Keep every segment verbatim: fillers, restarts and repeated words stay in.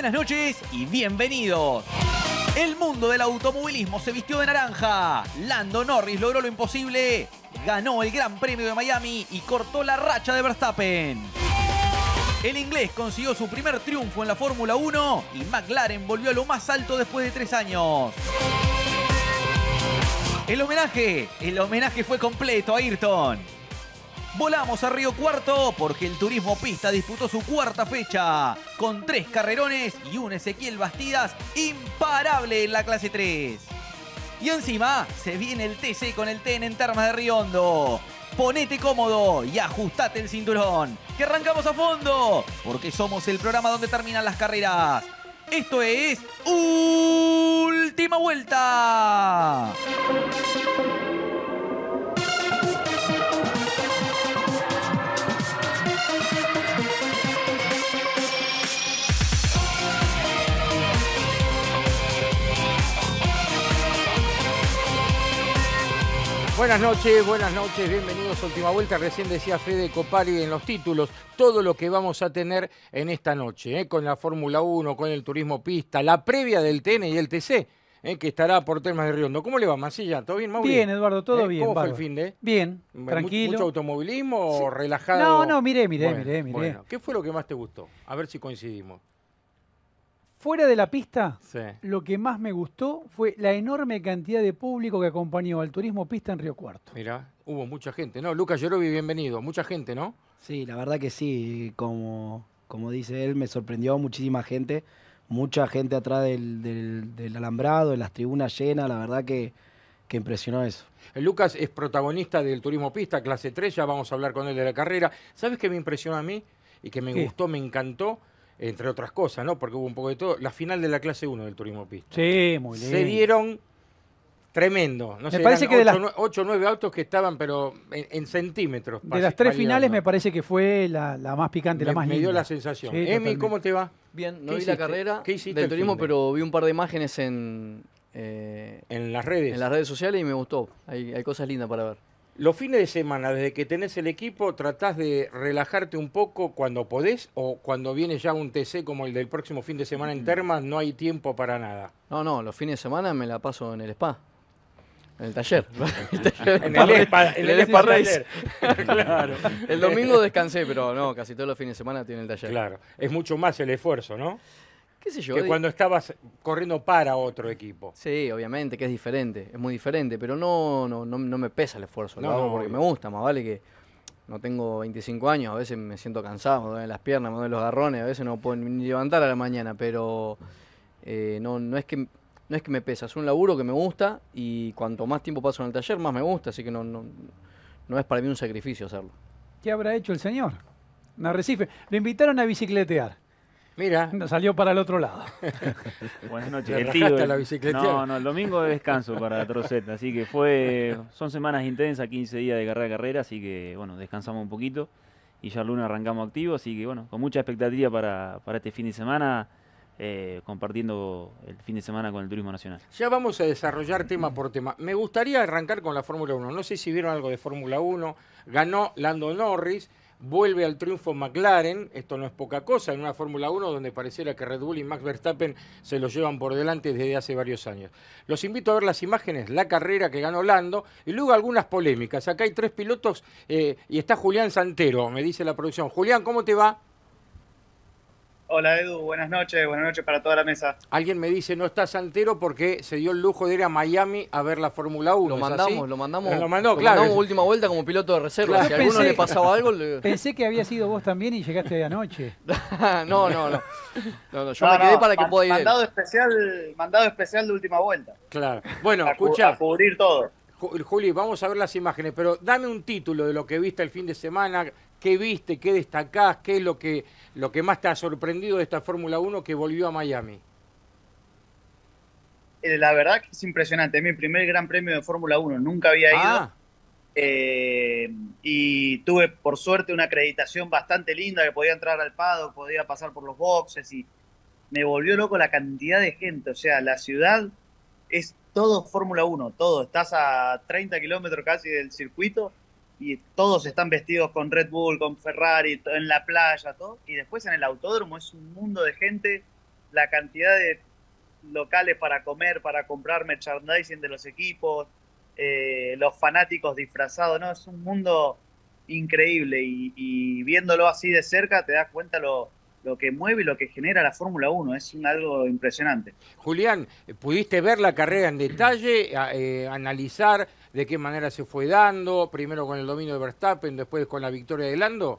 Buenas noches y bienvenidos. El mundo del automovilismo se vistió de naranja. Lando Norris logró lo imposible. Ganó el Gran Premio de Miami y cortó la racha de Verstappen. El inglés consiguió su primer triunfo en la Fórmula uno y McLaren volvió a lo más alto después de tres años. El homenaje, el homenaje fue completo a Ayrton. Volamos a Río Cuarto porque el Turismo Pista disputó su cuarta fecha con tres carrerones y un Ezequiel Bastidas imparable en la clase tres. Y encima se viene el T C con el T N en Termas de Río Hondo. Ponete cómodo y ajustate el cinturón, que arrancamos a fondo, porque somos el programa donde terminan las carreras. Esto es Última Vuelta. Buenas noches, buenas noches, bienvenidos a Última Vuelta. Recién decía Fede Copari en los títulos todo lo que vamos a tener en esta noche, ¿eh? Con la Fórmula uno, con el Turismo Pista, la previa del T N y el T C, ¿eh? Que estará por Termas de Río Hondo. ¿Cómo le va, Mancilla? ¿Todo bien, Mauri? Bien, Eduardo, todo ¿Eh? bien. ¿Cómo bárbaro. fue el fin de? Bien, tranquilo. ¿Mucho automovilismo o Sí. relajado? No, no, miré, miré, bueno, miré, miré. Bueno, ¿qué fue lo que más te gustó? A ver si coincidimos. Fuera de la pista, Sí. lo que más me gustó fue la enorme cantidad de público que acompañó al Turismo Pista en Río Cuarto. Mirá, hubo mucha gente, ¿no? Lucas Yerovi, bienvenido. Mucha gente, ¿no? Sí, la verdad que sí, como, como dice él, me sorprendió muchísima gente, mucha gente atrás del, del, del alambrado, en las tribunas llenas, la verdad que, que impresionó eso. El Lucas es protagonista del Turismo Pista, clase tres, ya vamos a hablar con él de la carrera. ¿Sabes qué me impresionó a mí? Y que me ¿Qué? gustó, me encantó, entre otras cosas, ¿no? Porque hubo un poco de todo. La final de la clase uno del Turismo Pista. Sí, muy bien. Se dieron tremendo. No Me sé, parece eran que de ocho o las- nueve autos que estaban, pero en, en centímetros. De las tres validando. finales me parece que fue la, la más picante, Me, la más me linda. dio la sensación. Sí, Emi, totalmente. ¿cómo te va? Bien, no ¿Qué vi hiciste? la carrera ¿Qué hiciste del el turismo, fin de? pero vi un par de imágenes en, eh, En las redes. en las redes sociales y me gustó. Hay, hay cosas lindas para ver. Los fines de semana, desde que tenés el equipo, ¿tratás de relajarte un poco cuando podés? ¿O cuando viene ya un T C como el del próximo fin de semana en Termas, no hay tiempo para nada? No, no, los fines de semana me la paso en el spa. En el taller. En el Spa, en en el el Spa Race. taller. Claro. El domingo descansé, pero no, casi todos los fines de semana tiene el taller. Claro, es mucho más el esfuerzo, ¿no? ¿Qué sé yo? Que di- cuando estabas corriendo para otro equipo. Sí, obviamente que es diferente, es muy diferente, pero no, no, no, no me pesa el esfuerzo, lo No, hago no, porque obvio. me gusta, más vale que no tengo veinticinco años, a veces me siento cansado, me duelen las piernas, me duelen los garrones, a veces no puedo ni levantar a la mañana, pero eh, no, no, es que, no es que me pesa, es un laburo que me gusta y cuanto más tiempo paso en el taller, más me gusta, así que no, no, no es para mí un sacrificio hacerlo. ¿Qué habrá hecho el señor? En Arrecife. Lo invitaron a bicicletear. Mira, No, salió para el otro lado. Buenas noches. ¿Le El rajaste tío, a la el- bicicletear? No, no, el domingo de descanso para Troceta, así que fue, son semanas intensas, quince días de carrera a carrera, así que bueno, descansamos un poquito y ya el lunes arrancamos activo, así que bueno, con mucha expectativa para, para este fin de semana, eh, compartiendo el fin de semana con el Turismo Nacional. ya vamos a desarrollar tema por tema. Me gustaría arrancar con la Fórmula uno. No sé si vieron algo de Fórmula uno. Ganó Lando Norris. Vuelve al triunfo McLaren, esto no es poca cosa, en una Fórmula uno donde pareciera que Red Bull y Max Verstappen se lo llevan por delante desde hace varios años. Los invito a ver las imágenes, la carrera que ganó Lando y luego algunas polémicas. Acá hay tres pilotos eh, y está Julián Santero, me dice la producción. Julián, ¿cómo te va? Hola Edu, buenas noches, buenas noches para toda la mesa. Alguien me dice no está Santero porque se dio el lujo de ir a Miami a ver la Fórmula uno. Lo ¿es mandamos, así? lo mandamos, Lo mandó, lo claro. mandamos última vuelta como piloto de reserva. Claro. Si a Yo alguno pensé- le pasaba algo, le- Pensé que había sido vos también y llegaste de anoche. no, no, no. No, no, yo No, me quedé no, para que man- pueda ir él. mandado especial, mandado especial de última vuelta. Claro. Bueno, a, cu- escucha. a cubrir todo. Ju- Juli, vamos a ver las imágenes, pero dame un título de lo que viste el fin de semana, qué viste, qué destacás, qué es lo que, lo que más te ha sorprendido de esta Fórmula uno que volvió a Miami. Eh, La verdad que es impresionante, es mi primer gran premio de Fórmula uno, nunca había ido. Ah, eh, y tuve por suerte una acreditación bastante linda que podía entrar al paddock, podía pasar por los boxes y me volvió loco la cantidad de gente. O sea, la ciudad es todo Fórmula uno, todo. Estás a treinta kilómetros casi del circuito y todos están vestidos con Red Bull, con Ferrari, to- en la playa, todo. Y después en el autódromo es un mundo de gente la cantidad de locales para comer, para comprar merchandising de los equipos, eh, los fanáticos disfrazados, ¿no? Es un mundo increíble y, y viéndolo así de cerca te das cuenta lo, lo que mueve y lo que genera la Fórmula uno. Es un, algo impresionante. Julián, ¿pudiste ver la carrera en detalle, a, eh, analizar de qué manera se fue dando, primero con el dominio de Verstappen, después con la victoria de Lando?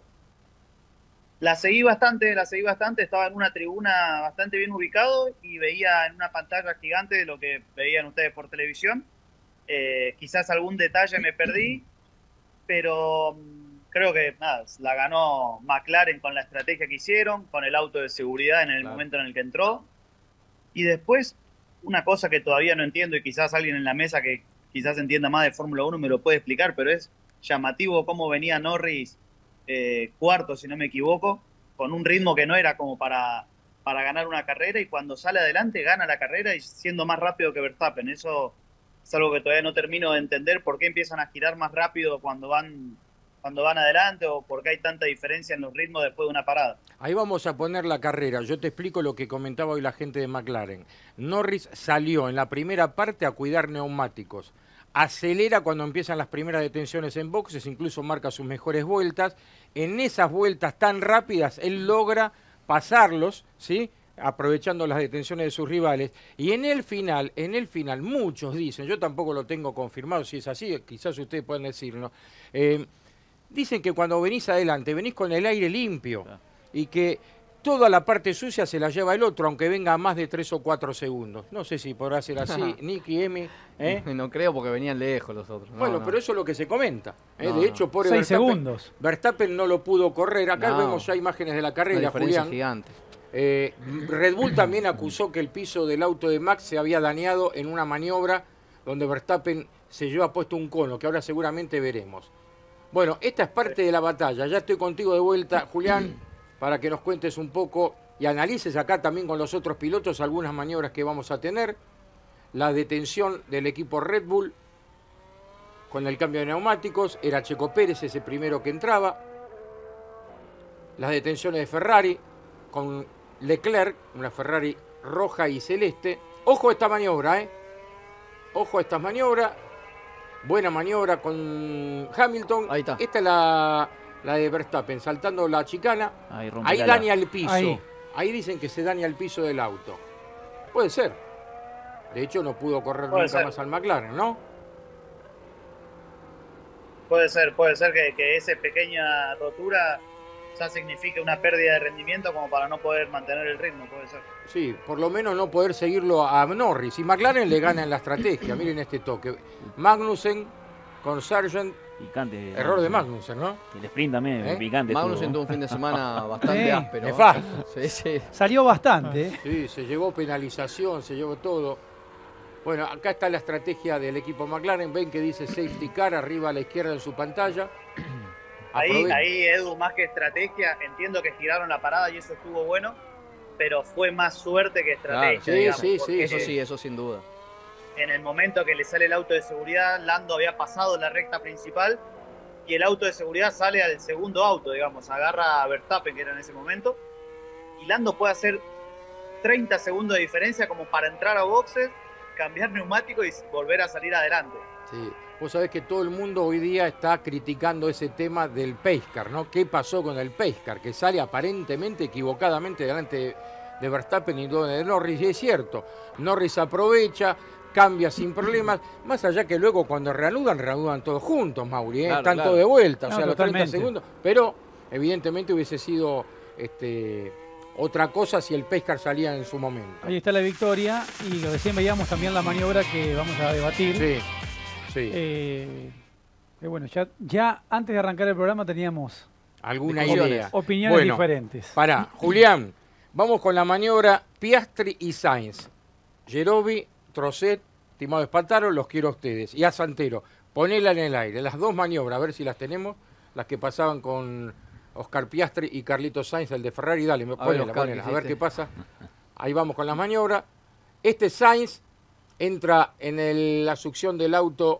La seguí bastante, la seguí bastante, estaba en una tribuna bastante bien ubicado y veía en una pantalla gigante lo que veían ustedes por televisión. Eh, quizás algún detalle me perdí, pero creo que nada, la ganó McLaren con la estrategia que hicieron, con el auto de seguridad en el Claro. momento en el que entró. Y después, una cosa que todavía no entiendo y quizás alguien en la mesa que quizás entienda más de Fórmula uno me lo puede explicar, pero es llamativo cómo venía Norris eh, cuarto, si no me equivoco, con un ritmo que no era como para, para ganar una carrera, y cuando sale adelante gana la carrera y siendo más rápido que Verstappen. Eso es algo que todavía no termino de entender, por qué empiezan a girar más rápido cuando van, cuando van adelante, o por qué hay tanta diferencia en los ritmos después de una parada. Ahí vamos a poner la carrera. Yo te explico lo que comentaba hoy la gente de McLaren. Norris salió en la primera parte a cuidar neumáticos. Acelera cuando empiezan las primeras detenciones en boxes, incluso marca sus mejores vueltas. En esas vueltas tan rápidas, él logra pasarlos, ¿sí?, aprovechando las detenciones de sus rivales. Y en el final, en el final, muchos dicen, yo tampoco lo tengo confirmado si es así, quizás ustedes pueden decirlo, eh, dicen que cuando venís adelante, venís con el aire limpio y que toda la parte sucia se la lleva el otro, aunque venga a más de tres o cuatro segundos. No sé si podrá ser así, Nicky, Emi. ¿eh? No creo, porque venían lejos los otros. No, Bueno, no. pero eso es lo que se comenta. ¿eh? No, de hecho, por Seis segundos. Verstappen no lo pudo correr. Acá No. vemos ya imágenes de la Una carrera, diferencia Julián. gigante. Eh, Red Bull también acusó que el piso del auto de Max se había dañado en una maniobra donde Verstappen se llevó puesto un cono, que ahora seguramente veremos. Bueno, esta es parte de la batalla. Ya estoy contigo de vuelta, Julián, para que nos cuentes un poco y analices acá también con los otros pilotos algunas maniobras que vamos a tener. La detención del equipo Red Bull con el cambio de neumáticos. Era Checo Pérez ese primero que entraba. Las detenciones de Ferrari con Leclerc, una Ferrari roja y celeste. Ojo a esta maniobra, ¿eh? Ojo a esta maniobra. Buena maniobra con Hamilton. Ahí está. Esta es la, la de Verstappen, saltando la chicana. Ahí rompe Ahí la ala. daña el piso. Ahí. Ahí dicen que se daña el piso del auto. Puede ser. De hecho, no pudo correr Puede nunca ser. más al McLaren, ¿no? Puede ser, puede ser que, que esa pequeña rotura ya signifique una pérdida de rendimiento como para no poder mantener el ritmo, puede ser. Sí, por lo menos no poder seguirlo a Norris. Y McLaren le gana en la estrategia. Miren este toque. Magnussen con Sargent. Picante. Error de Magnussen, ¿no? El sprint también, ¿Eh? picante. Magnussen estuvo. tuvo un fin de semana bastante Sí. áspero. Nefasto. Sí, sí. Salió bastante. ¿eh? Sí, se llevó penalización, se llevó todo. Bueno, acá está la estrategia del equipo McLaren. Ven que dice safety car arriba a la izquierda en su pantalla. Ahí, Aprove- ahí, Edu, más que estrategia, entiendo que giraron la parada y eso estuvo bueno, pero fue más suerte que estrategia. Claro, sí, digamos, sí, sí, porque Eso sí, eso sin duda. en el momento que le sale el auto de seguridad, Lando había pasado la recta principal y el auto de seguridad sale al segundo auto, digamos, agarra a Verstappen, que era en ese momento, y Lando puede hacer treinta segundos de diferencia como para entrar a boxes, cambiar neumático y volver a salir adelante. Sí. Vos sabés que todo el mundo hoy día está criticando ese tema del pace car, ¿no? ¿Qué pasó con el pace car? Que sale aparentemente, equivocadamente, delante de, de Verstappen y de Norris. Y es cierto, Norris aprovecha, cambia sin problemas, más allá que luego cuando reanudan, reanudan todos juntos, Mauri, ¿eh? Claro, Están claro. todos de vuelta, o No, sea, los treinta totalmente. segundos. Pero evidentemente hubiese sido este, otra cosa si el pace car salía en su momento. Ahí está la victoria y recién veíamos también la maniobra que vamos a debatir. Sí, sí. Eh, que bueno, ya, ya antes de arrancar el programa teníamos Alguna discusiones. idea. opiniones Bueno, diferentes. Pará, Julián, vamos con la maniobra Piastri y Sainz. Gerobi, Trocet, estimado Espataro, los quiero a ustedes. Y a Santero, ponela en el aire. Las dos maniobras, a ver si las tenemos, las que pasaban con Oscar Piastri y Carlitos Sainz, el de Ferrari. Dale, me- A ver, ponela, Oscar, ponela, ¿qué a ver hiciste? qué pasa. Ahí vamos con las maniobras. Este Sainz entra en el- la succión del auto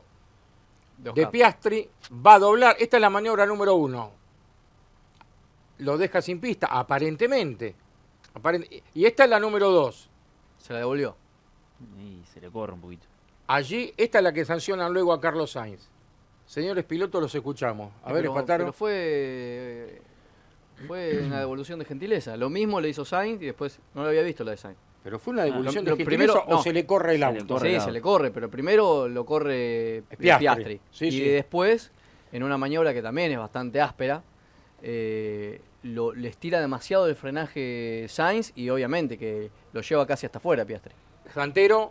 De de Oscar. Piastri, va a doblar. Esta es la maniobra número uno. Lo deja sin pista, aparentemente. Aparent- Y esta es la número dos. Se la devolvió. Y se le corre un poquito. Allí, esta es la que sancionan luego a Carlos Sainz. Señores pilotos, los escuchamos. A ver, pero, Espataro. pero fue, fue una devolución de gentileza. Lo mismo le hizo Sainz y después no lo había visto la de Sainz. ¿Pero fue una devolución lo- de lo gentileza primero- o no. se le corre el Se le auto? corre. Sí, el se auto. le corre, pero primero lo corre Piastri. Piastri. Sí, y sí. después, en una maniobra que también es bastante áspera, eh, lo, le estira demasiado el frenaje Sainz y obviamente que lo lleva casi hasta afuera Piastri. Santero,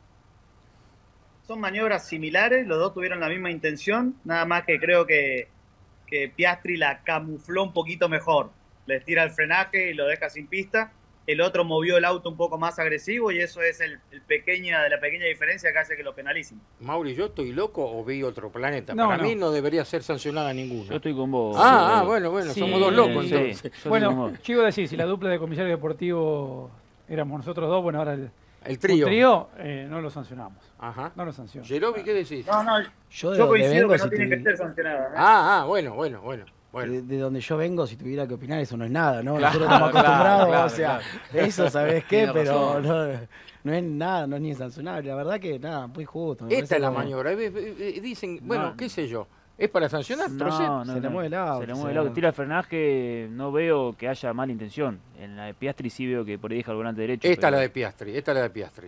Son maniobras similares, los dos tuvieron la misma intención, nada más que creo que, que Piastri la camufló un poquito mejor. Le tira el frenaje y lo deja sin pista. El otro movió el auto un poco más agresivo y eso es el, el pequeña, de la pequeña diferencia que hace que lo penalicen. Mauri, ¿yo estoy loco o vi otro planeta? No, Para no. mí no debería ser sancionada ninguna. Yo estoy con vos. Ah, ah, Leo. bueno, bueno, Sí, somos dos locos sí. entonces. Yo estoy con Bueno, vos. yo iba a decir, si la dupla de comisario deportivo éramos nosotros dos, bueno, ahora el El trío. un trío, eh, no lo sancionamos. Ajá. No lo sancionamos. Jerobi, ¿qué decís? No, no, Yo de yo donde coincido vengo, que no si tienen que tuvi- ser sancionadas. ¿eh? Ah, ah, bueno, bueno, bueno. bueno. de, de donde yo vengo, si tuviera que opinar, eso no es nada, ¿no? Claro, Nosotros estamos claro, acostumbrados, claro, o sea, claro. de eso, ¿sabés qué? Tiene Pero razón. no, no es nada, no es ni sancionable. La verdad que nada, muy justo. me Esta parece es la como- maniobra. Eh, eh, eh, Dicen, bueno, No. qué sé yo. ¿Es para sancionar? Trocet? No, no, Se le no. mueve el auto, Se le o mueve el sea. auto. Tira el frenaje, no veo que haya mala intención. En la de Piastri sí veo que por ahí deja el volante derecho. Esta es pero la de Piastri, esta es la de Piastri.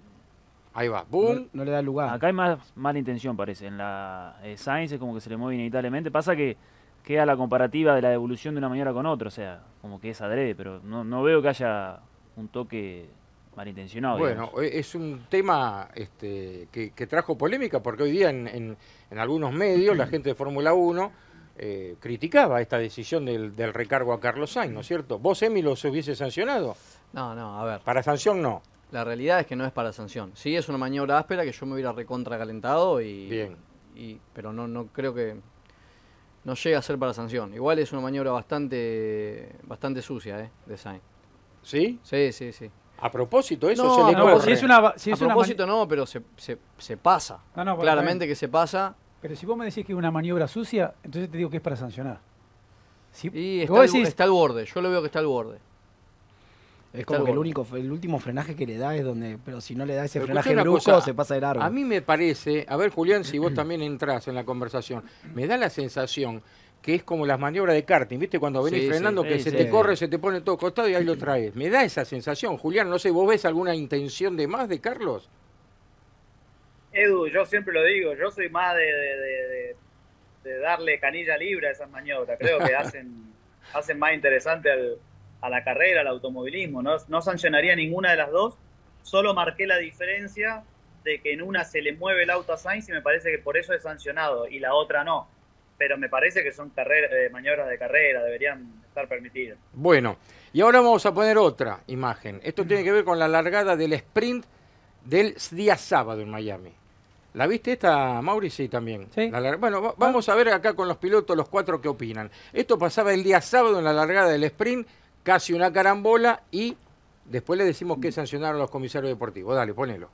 Ahí va, No, boom. no le da lugar. Acá hay más mala intención, parece. En la eh, Sainz es como que se le mueve inevitablemente. Pasa que queda la comparativa de la devolución de una maniobra con otra. O sea, como que es adrede, pero no, no veo que haya un toque malintencionado. Bueno, digamos. eh, es un tema este, que, que trajo polémica porque hoy día en, en- en algunos medios la gente de Fórmula uno eh, criticaba esta decisión del, del recargo a Carlos Sainz, ¿no es cierto? ¿Vos, Emi, los hubiese sancionado? No, no, a ver. Para sanción no. La realidad es que no es para sanción. Sí es una maniobra áspera que yo me hubiera recontra calentado y. Bien. y- pero no, no creo que. No llega a ser para sanción. Igual es una maniobra bastante. bastante sucia, ¿eh? De Sainz. ¿Sí? Sí, sí, sí. A propósito, eso No, se le no, No, corre. si es una, si a es una propósito no, pero se, se, se pasa. No, no, Claramente que se pasa. mani- pero si vos me decís que es una maniobra sucia, entonces te digo que es para sancionar. Si Y está, vos al, decís, está al borde. Yo lo veo que está al borde. Es Está como al que el borde. único, el último frenaje que le da es donde, pero si no le da ese Pero frenaje escuchá una brusco, cosa, se pasa de largo. A mí me parece, a ver Julián, si vos también entrás en la conversación, me da la sensación que es como las maniobras de karting, ¿viste? Cuando venís Sí, sí, frenando que sí, se sí. te corre, se te pone todo costado y ahí lo traes. Me da esa sensación, Julián, no sé, ¿vos ves alguna intención de más de Carlos? Edu, yo siempre lo digo, yo soy más de, de- de- de- de darle canilla libre a esas maniobras. Creo que hacen, hacen más interesante al- a la carrera, al automovilismo. No, no sancionaría ninguna de las dos, solo marqué la diferencia de que en una se le mueve el auto a Sainz y me parece que por eso es sancionado y la otra no. Pero me parece que son carrera, eh, maniobras de carrera, deberían estar permitidas. Bueno, y ahora vamos a poner otra imagen. Esto tiene que ver con la largada del sprint del día sábado en Miami. ¿La viste esta, Mauri? Sí, también. Sí. La lar- bueno, va- vamos a ver acá con los pilotos, los cuatro que opinan. Esto pasaba el día sábado en la largada del sprint, casi una carambola, y después le decimos que sancionaron los comisarios deportivos. Dale, ponelo.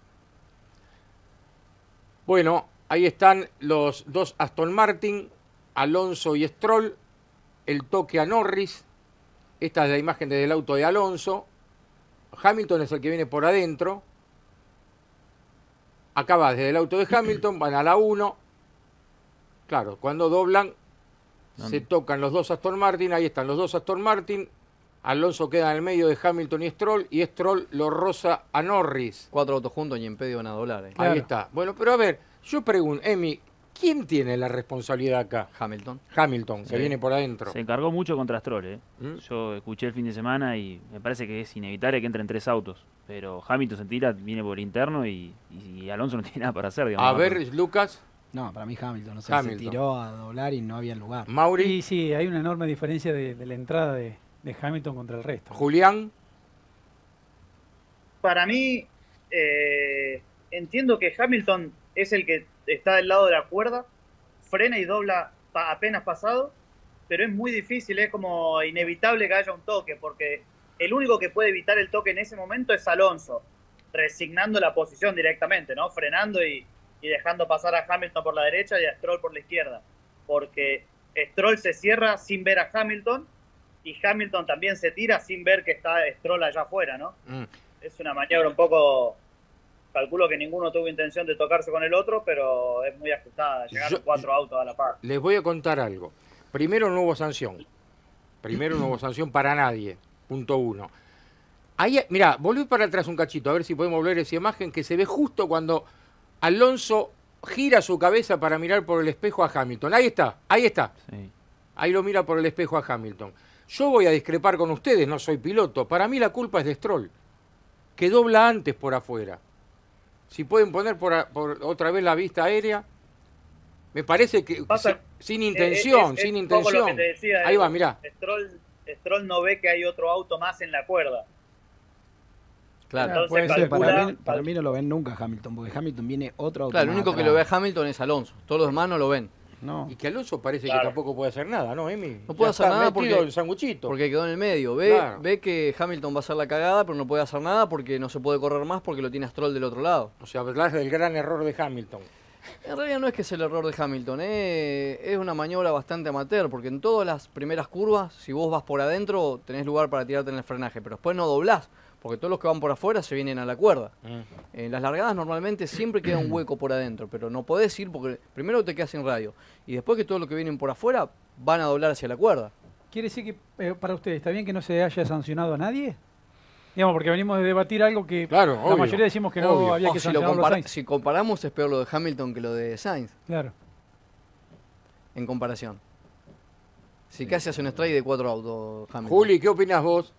Bueno, ahí están los dos Aston Martin, Alonso y Stroll, el toque a Norris. Esta es la imagen desde el auto de Alonso. Hamilton es el que viene por adentro. Acá va desde el auto de Hamilton, van a la uno. Claro, cuando doblan, ¿Dónde? se tocan los dos Aston Martin. Ahí están los dos Aston Martin. Alonso queda en el medio de Hamilton y Stroll. Y Stroll lo roza a Norris. Cuatro autos juntos y en pedo van a doblar. ¿eh? Claro. Ahí está. Bueno, pero a ver, yo pregunto, Emi, ¿quién tiene la responsabilidad acá? Hamilton. Hamilton, que Sí. viene por adentro. Se encargó mucho contra Stroll, ¿eh? ¿Mm? Yo escuché el fin de semana y me parece que es inevitable que entren tres autos. Pero Hamilton se tira, viene por interno y, y Alonso no tiene nada para hacer. digamos, A ¿no? ver, Lucas, No, para mí Hamilton, no sé, Hamilton. se tiró a doblar y no había lugar. Mauri, y sí, hay una enorme diferencia de, de la entrada de, de Hamilton contra el resto. Julián. Para mí, eh, entiendo que Hamilton es el que está del lado de la cuerda, frena y dobla pa- apenas pasado, pero es muy difícil, es como inevitable que haya un toque, porque el único que puede evitar el toque en ese momento es Alonso, resignando la posición directamente, ¿no? Frenando y, y dejando pasar a Hamilton por la derecha y a Stroll por la izquierda, porque Stroll se cierra sin ver a Hamilton y Hamilton también se tira sin ver que está Stroll allá afuera, ¿no? Mm. Es una maniobra un poco... Calculo que ninguno tuvo intención de tocarse con el otro, pero es muy ajustada. Llegaron Yo- cuatro autos a la par. Les voy a contar algo. Primero, no hubo sanción. Primero, no hubo sanción para nadie. Punto uno. Ahí, mira, volví para atrás un cachito, a ver si podemos ver esa imagen que se ve justo cuando Alonso gira su cabeza para mirar por el espejo a Hamilton. Ahí está, ahí está. Sí. Ahí lo mira por el espejo a Hamilton. Yo voy a discrepar con ustedes, no soy piloto. Para mí la culpa es de Stroll, que dobla antes por afuera. Si pueden poner por, a- por otra vez la vista aérea, me parece que Pasa- si- sin intención, Es- es- sin es un poco lo intención. que te decía, Ahí va, eh, mirá. Stroll, Stroll no ve que hay otro auto más en la cuerda. Claro. Entonces, puede ser, calcula- Para mí, para mí no lo ven nunca Hamilton, porque Hamilton viene otro auto Claro, el más único que atrás. lo ve a Hamilton es Alonso. Todos los demás no lo ven. No. Y que Alonso parece Claro. que tampoco puede hacer nada, ¿no, Emi? No puede Ya hacer está nada metido porque- en sanguchito. Porque quedó en el medio. Ve, Claro. ve que Hamilton va a hacer la cagada, pero no puede hacer nada porque no se puede correr más porque lo tiene a Stroll del otro lado. O sea, hablas del gran error de Hamilton. En realidad no es que es el error de Hamilton, eh, es una maniobra bastante amateur, porque en todas las primeras curvas, si vos vas por adentro, tenés lugar para tirarte en el frenaje, pero después no doblás, porque todos los que van por afuera se vienen a la cuerda. Mm. En las largadas normalmente siempre queda un hueco por adentro, pero no podés ir porque primero te quedas sin radio, y después que todos los que vienen por afuera van a doblar hacia la cuerda. ¿Quiere decir que eh, para ustedes está bien que no se haya sancionado a nadie? Digamos, porque venimos de debatir algo que Claro, la obvio, mayoría decimos que no obvio. había Oh, que si, lo sancionar a compara- Sainz. si comparamos es peor lo de Hamilton que lo de Sainz, Claro. en comparación. Si casi hace un strike de cuatro autos, Hamilton. Juli, ¿qué opinas vos?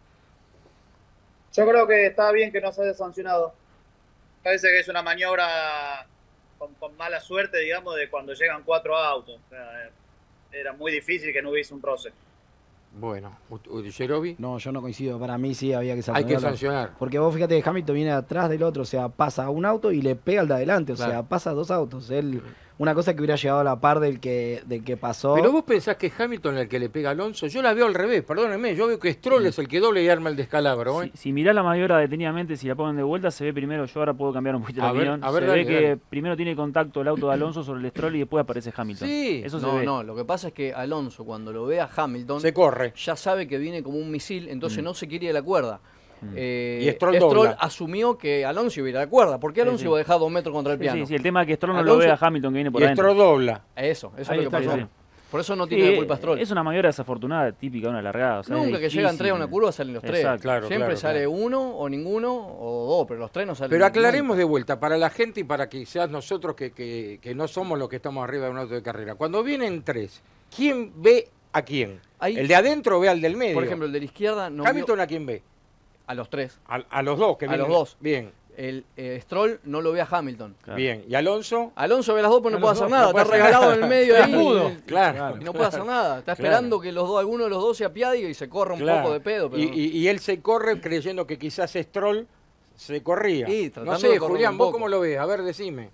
Yo creo que está bien que no se haya sancionado. Parece que es una maniobra con, con mala suerte, digamos, de cuando llegan cuatro autos. O sea, era muy difícil que no hubiese un roce. Bueno, Yerobi, No, yo no coincido. Para mí sí había que hay sancionarlo. que sancionar. Porque vos fíjate que Hamilton viene atrás del otro, o sea, pasa un auto y le pega al de adelante, o Claro. sea, pasa dos autos. Él, una cosa que hubiera llegado a la par del que, del que pasó. Pero vos pensás que Hamilton es el que le pega a Alonso. Yo la veo al revés, perdónenme. Yo veo que Stroll es el que doble y arma el descalabro. ¿eh? Si, si mirás la maniobra detenidamente, si la ponen de vuelta, se ve primero, yo ahora puedo cambiar un poquito A la ver, opinión, a ver, se dale, ve que dale. primero tiene contacto el auto de Alonso sobre el Stroll y después aparece Hamilton. Sí. Eso se No, ve. no, lo que pasa es que Alonso cuando lo ve a Hamilton Se corre. ya sabe que viene como un misil, entonces Mm. no se quiere ir a la cuerda. Mm. Eh, Y Stroll dobla. asumió que Alonso iba a ir a la cuerda. ¿Por qué Sí, Alonso sí. iba a dejar dos metros contra el Sí, piano? sí, sí, el tema es que Stroll no Alonso- lo ve a Hamilton que viene por Y adentro. Stroll dobla. Eso, eso Ahí es lo que está, pasó. sí. Por eso no Sí, tiene la culpa Stroll. es una maniobra desafortunada, típica de una largada. O sea, Nunca es que llegan tres a una difícil. curva salen los tres. Exacto. Claro, Siempre claro, sale claro. uno o ninguno o dos, pero los tres no salen. Pero aclaremos nunca. de vuelta, para la gente y para que seas nosotros que, que, que no somos los que estamos arriba de un auto de carrera. Cuando vienen tres, ¿quién ve a quién? Ahí- ¿El de adentro ve al del medio? Por ejemplo, el de la izquierda no vio ¿Hamilton a quién ve? a los tres. A, a los dos. Que A vienen- los dos. Bien, El eh, Stroll no lo ve a Hamilton. Claro. bien. ¿Y Alonso? Alonso ve las dos, pero A no puede los hacer dos, nada. no puede Está hacer regalado nada. en el medio ahí. Mudo. Claro. Y no puede hacer nada. Está Claro. esperando que los dos, alguno de los dos se apiade y se corra un Claro. poco de pedo. Pero Y, y- y él se corre creyendo que quizás Stroll se corría. Sí, tratando no de sé, correr Julián, un ¿vos poco. cómo lo ves? A ver, decime.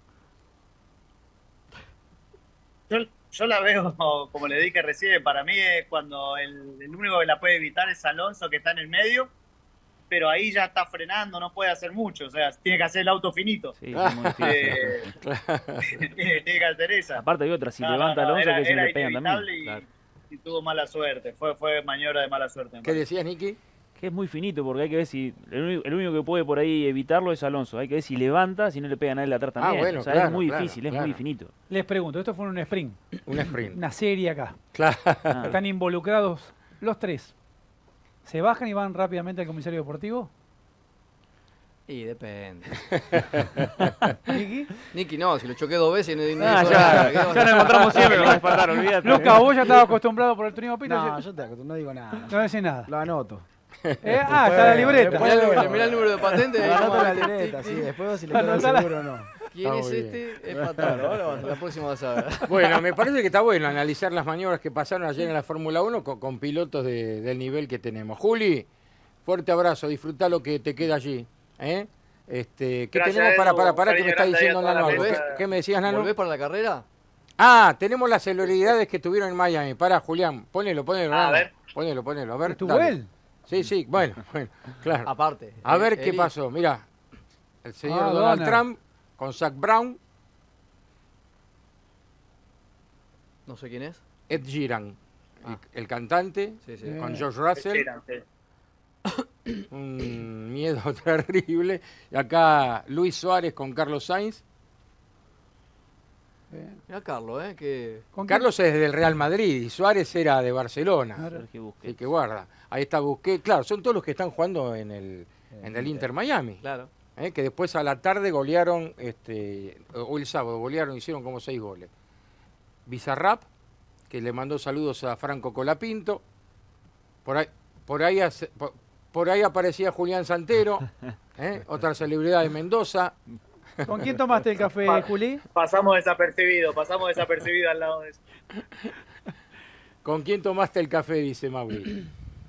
Yo, yo la veo, como le dije recién, para mí es cuando el, el único que la puede evitar es Alonso, que está en el medio, pero ahí ya está frenando, no puede hacer mucho, o sea, tiene que hacer el auto finito. Sí, es muy difícil. Eh, tiene, tiene que hacer esa. Aparte hay otra, si No, no, levanta no, Alonso era- que se era le pegan inevitable también. y, Claro. y tuvo mala suerte, fue, fue maniobra de mala suerte. me ¿Qué parece. decías, Nicky? Que es muy finito porque hay que ver si el único, el único que puede por ahí evitarlo es Alonso. Hay que ver si levanta, si no le pega a nadie de atrás Ah, también. bueno, o sea, claro, es muy claro, difícil, es claro. muy finito. Les pregunto, esto fue un sprint, Un sprint. una serie acá. Claro. Ah. Están involucrados los tres. ¿Se bajan y van rápidamente al comisario deportivo? Y depende. Nicky. Nicky, no, si lo choqué dos veces. No, no Ah, hizo ya, nada, ¿qué ya va a nos hacer? encontramos siempre con Espartano, olvídate. Lucas, vos ya estabas acostumbrado por el turismo pista. No, No, yo te acostumbro, no digo nada. no decís nada. Lo anoto. Eh, ah, está la libreta. Mirá el número- mirá el número de patente. Lo anoto en la Tic, tic, libreta, tic, sí. tic. Después si le queda Anotala. seguro o no. ¿Quién Está es muy este? Es Pataro. Ahora vas- la próxima vas a ver. Bueno, me parece que está bueno analizar las maniobras que pasaron ayer en la Fórmula uno con, con pilotos de- del nivel que tenemos. Juli, fuerte abrazo, disfruta lo que te queda allí. ¿eh? Este, ¿Qué Gracias, tenemos para, Edu. para, para que me Cariño está grande ahí a diciendo toda la Nano algo? ¿Qué, mesa. qué me decías, Nano? ¿Volvés para la carrera? Ah, tenemos las celebridades que tuvieron en Miami. Pará, Julián, ponelo, ponelo. A Nano. ver. Ponelo, ponelo. A ver, ¿Estuvo dale. él? Sí, sí, bueno, bueno, claro. Aparte. A eh, ver qué Eli, pasó. Mirá, el señor Ah, Donald Donald. Trump con Zach Brown, No sé quién es. Ed Sheeran. el, el cantante, Sí, sí. con Eh, George Russell. Eran, sí. Un miedo terrible. Y acá Luis Suárez con Carlos Sainz. Bien. Mirá Carlos, ¿eh? Que... ¿Con quién? Carlos es del Real Madrid y Suárez era de Barcelona. Claro. Sergio Busquets. Así que guarda. Ahí está Busquets. Claro, son todos los que están jugando en el, en el Inter Miami. Claro. ¿eh? Que después a la tarde golearon, este, o el sábado golearon, hicieron como seis goles. Bizarrap, que le mandó saludos a Franco Colapinto. Por ahí, por ahí, hace- por, por ahí aparecía Julián Santero, ¿eh? Otra celebridad de Mendoza. ¿Con quién tomaste el café, Pa- Juli? Pasamos desapercibido, pasamos desapercibido al lado de eso. ¿Con quién tomaste el café? Dice Mauri.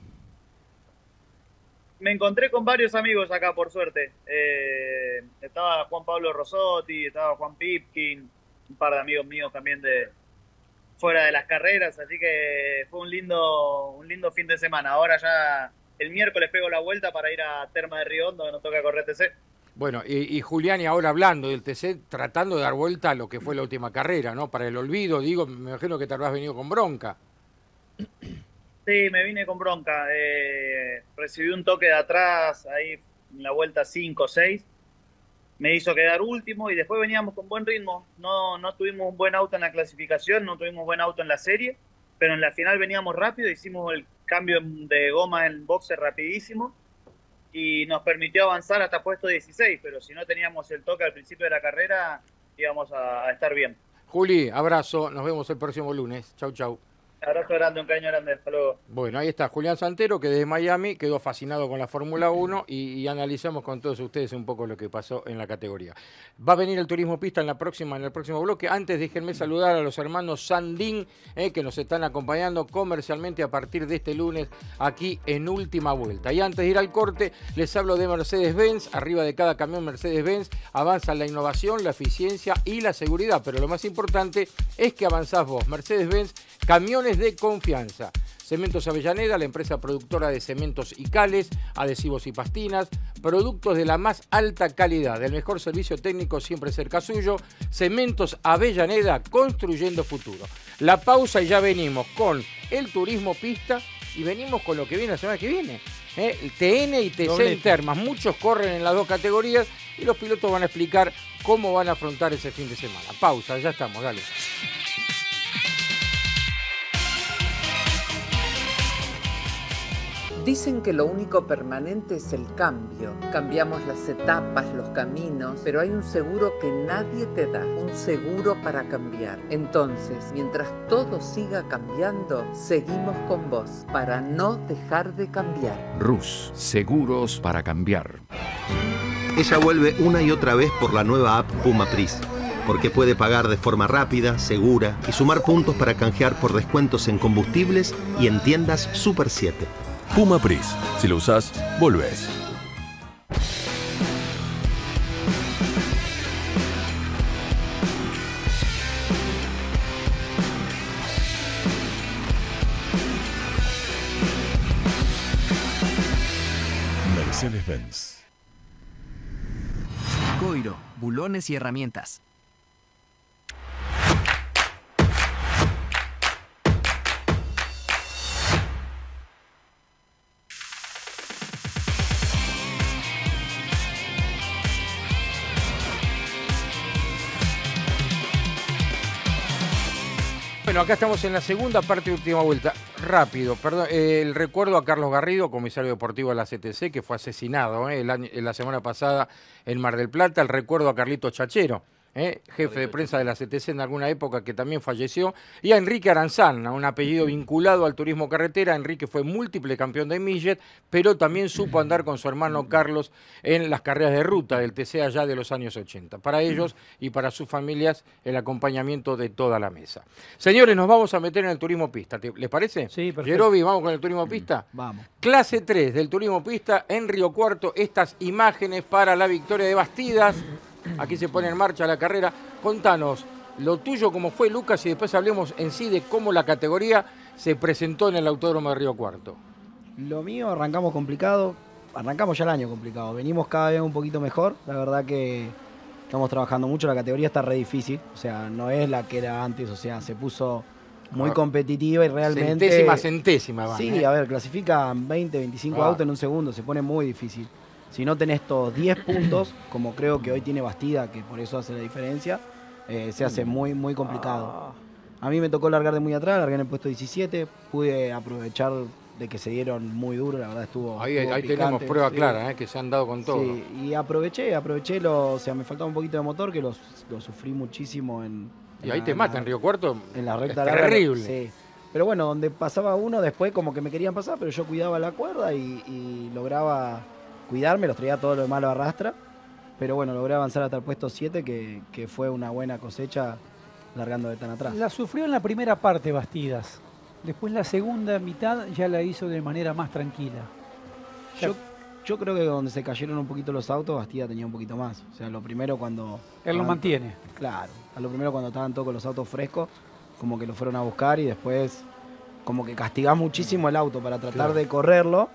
Me encontré con varios amigos acá, por suerte. Eh, estaba Juan Pablo Rosotti, estaba Juan Pipkin, un par de amigos míos también de fuera de las carreras, así que fue un lindo, un lindo fin de semana. Ahora ya el miércoles pego la vuelta para ir a Terma de Río Hondo, que nos toca correr T C. Bueno, y, y Julián, y ahora hablando del T C, tratando de dar vuelta a lo que fue la última carrera, ¿no? Para el olvido, digo, me imagino que te habrás venido con bronca. Sí, me vine con bronca. Eh, recibí un toque de atrás ahí en la vuelta cinco o seis. Me hizo quedar último y después veníamos con buen ritmo. No, no tuvimos un buen auto en la clasificación, no tuvimos buen auto en la serie, pero en la final veníamos rápido, hicimos el cambio de goma en boxe rapidísimo y nos permitió avanzar hasta puesto dieciséis, pero si no teníamos el toque al principio de la carrera íbamos a, a estar bien. Juli, abrazo, nos vemos el próximo lunes. Chau, chau. Abrazo grande, un cariño grande, hasta luego. Bueno, ahí está Julián Santero, que desde Miami quedó fascinado con la Fórmula uno y, y analizamos con todos ustedes un poco lo que pasó en la categoría. Va a venir el Turismo Pista en la próxima, en el próximo bloque. Antes déjenme saludar a los hermanos Sandín, eh, que nos están acompañando comercialmente a partir de este lunes aquí en Última Vuelta. Y antes de ir al corte, les hablo de Mercedes-Benz. Arriba de cada camión Mercedes-Benz avanza la innovación, la eficiencia y la seguridad. Pero lo más importante es que avanzás vos. Mercedes-Benz, camiones de confianza. Cementos Avellaneda, la empresa productora de cementos y cales, adhesivos y pastinas, productos de la más alta calidad, del mejor servicio técnico siempre cerca suyo. Cementos Avellaneda, construyendo futuro. La pausa y ya venimos con el Turismo Pista y venimos con lo que viene la semana que viene. ¿eh? El T N y T C en Termas. Muchos corren en las dos categorías y los pilotos van a explicar cómo van a afrontar ese fin de semana. Pausa, ya estamos, dale. Dicen que lo único permanente es el cambio. Cambiamos las etapas, los caminos, pero hay un seguro que nadie te da, un seguro para cambiar. Entonces, mientras todo siga cambiando, seguimos con vos para no dejar de cambiar. Rus, seguros para cambiar. Ella vuelve una y otra vez por la nueva app Puma Pris, porque puede pagar de forma rápida, segura y sumar puntos para canjear por descuentos en combustibles y en tiendas Super siete. Puma Pris. Si lo usás, volvés. Mercedes-Benz. Coiro, bulones y herramientas. Bueno, acá estamos en la segunda parte de Última Vuelta. Rápido, perdón, eh, el recuerdo a Carlos Garrido, comisario deportivo de la C T C, que fue asesinado eh, el año, la semana pasada en Mar del Plata. El recuerdo a Carlito Chachero, eh, jefe de prensa de la C T C en alguna época, que también falleció. Y a Enrique Aranzana, un apellido vinculado al turismo carretera. Enrique fue múltiple campeón de Millet, pero también supo andar con su hermano Carlos en las carreras de ruta del T C allá de los años ochenta. Para ellos y para sus familias, el acompañamiento de toda la mesa. Señores, nos vamos a meter en el turismo pista. ¿Les parece? Sí, perfecto. Yerobi, vamos con el turismo pista. Vamos. Clase tres del turismo pista en Río Cuarto. Estas imágenes para la victoria de Bastidas. Aquí se pone en marcha la carrera. Contanos lo tuyo, cómo fue, Lucas, y después hablemos en sí de cómo la categoría se presentó en el Autódromo de Río Cuarto. Lo mío, arrancamos complicado. Arrancamos ya el año complicado. Venimos cada vez un poquito mejor. La verdad que estamos trabajando mucho. La categoría está re difícil. O sea, no es la que era antes. O sea, se puso muy Ah, competitiva y realmente... Centésima, centésima van, Sí, ¿eh? a ver, clasifican veinte, veinticinco Ah. autos en un segundo, se pone muy difícil. Si no tenés estos diez puntos, como creo que hoy tiene Bastida, que por eso hace la diferencia, eh, se hace muy, muy complicado. A mí me tocó largar de muy atrás, largué en el puesto diecisiete, pude aprovechar de que se dieron muy duro, la verdad estuvo Ahí, estuvo ahí picante, tenemos prueba sí. clara, ¿eh? Que se han dado con todo. Sí, y aproveché, aproveché, lo, o sea, me faltaba un poquito de motor, que lo, lo sufrí muchísimo en... Y en ahí la- te en matan, la- Río Cuarto. en la recta es larga, terrible. sí. Pero bueno, donde pasaba uno, después como que me querían pasar, pero yo cuidaba la cuerda y, y lograba cuidarme, los traía todo lo demás lo arrastra. Pero bueno, logré avanzar hasta el puesto siete, que, que fue una buena cosecha largando de tan atrás. La sufrió en la primera parte Bastidas. Después la segunda mitad ya la hizo de manera más tranquila. Yo, yo creo que donde se cayeron un poquito los autos, Bastida tenía un poquito más. O sea, lo primero cuando... Él lo estaban- mantiene. Claro, a lo primero cuando estaban todos con los autos frescos, como que lo fueron a buscar y después como que castigás muchísimo el auto para tratar Claro. de correrlo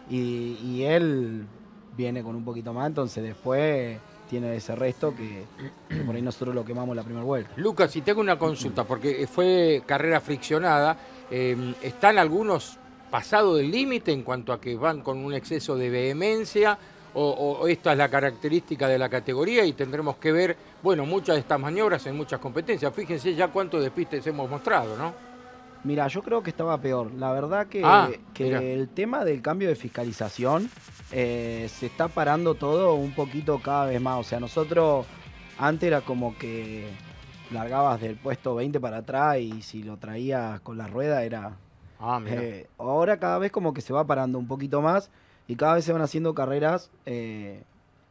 y, y él viene con un poquito más, entonces después tiene ese resto que, que por ahí nosotros lo quemamos la primera vuelta. Lucas, si tengo una consulta, porque fue carrera friccionada, eh, ¿están algunos pasados del límite en cuanto a que van con un exceso de vehemencia? O, o esta es la característica de la categoría y tendremos que ver, bueno, muchas de estas maniobras en muchas competencias. Fíjense ya cuántos despistes hemos mostrado, ¿no? Mira, yo creo que estaba peor. La verdad que, Ah, que mira. el tema del cambio de fiscalización eh, se está parando todo un poquito cada vez más. O sea, nosotros antes era como que largabas del puesto veinte para atrás y si lo traías con la rueda era... Ah, mira. Eh, ahora cada vez como que se va parando un poquito más y cada vez se van haciendo carreras, eh,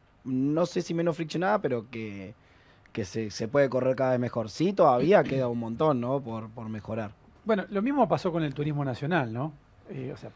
no sé si menos friccionadas, pero que, que se, se puede correr cada vez mejor. Sí, todavía queda un montón, ¿no? Por, por mejorar. Bueno, lo mismo pasó con el turismo nacional, ¿no? Eh, o sea,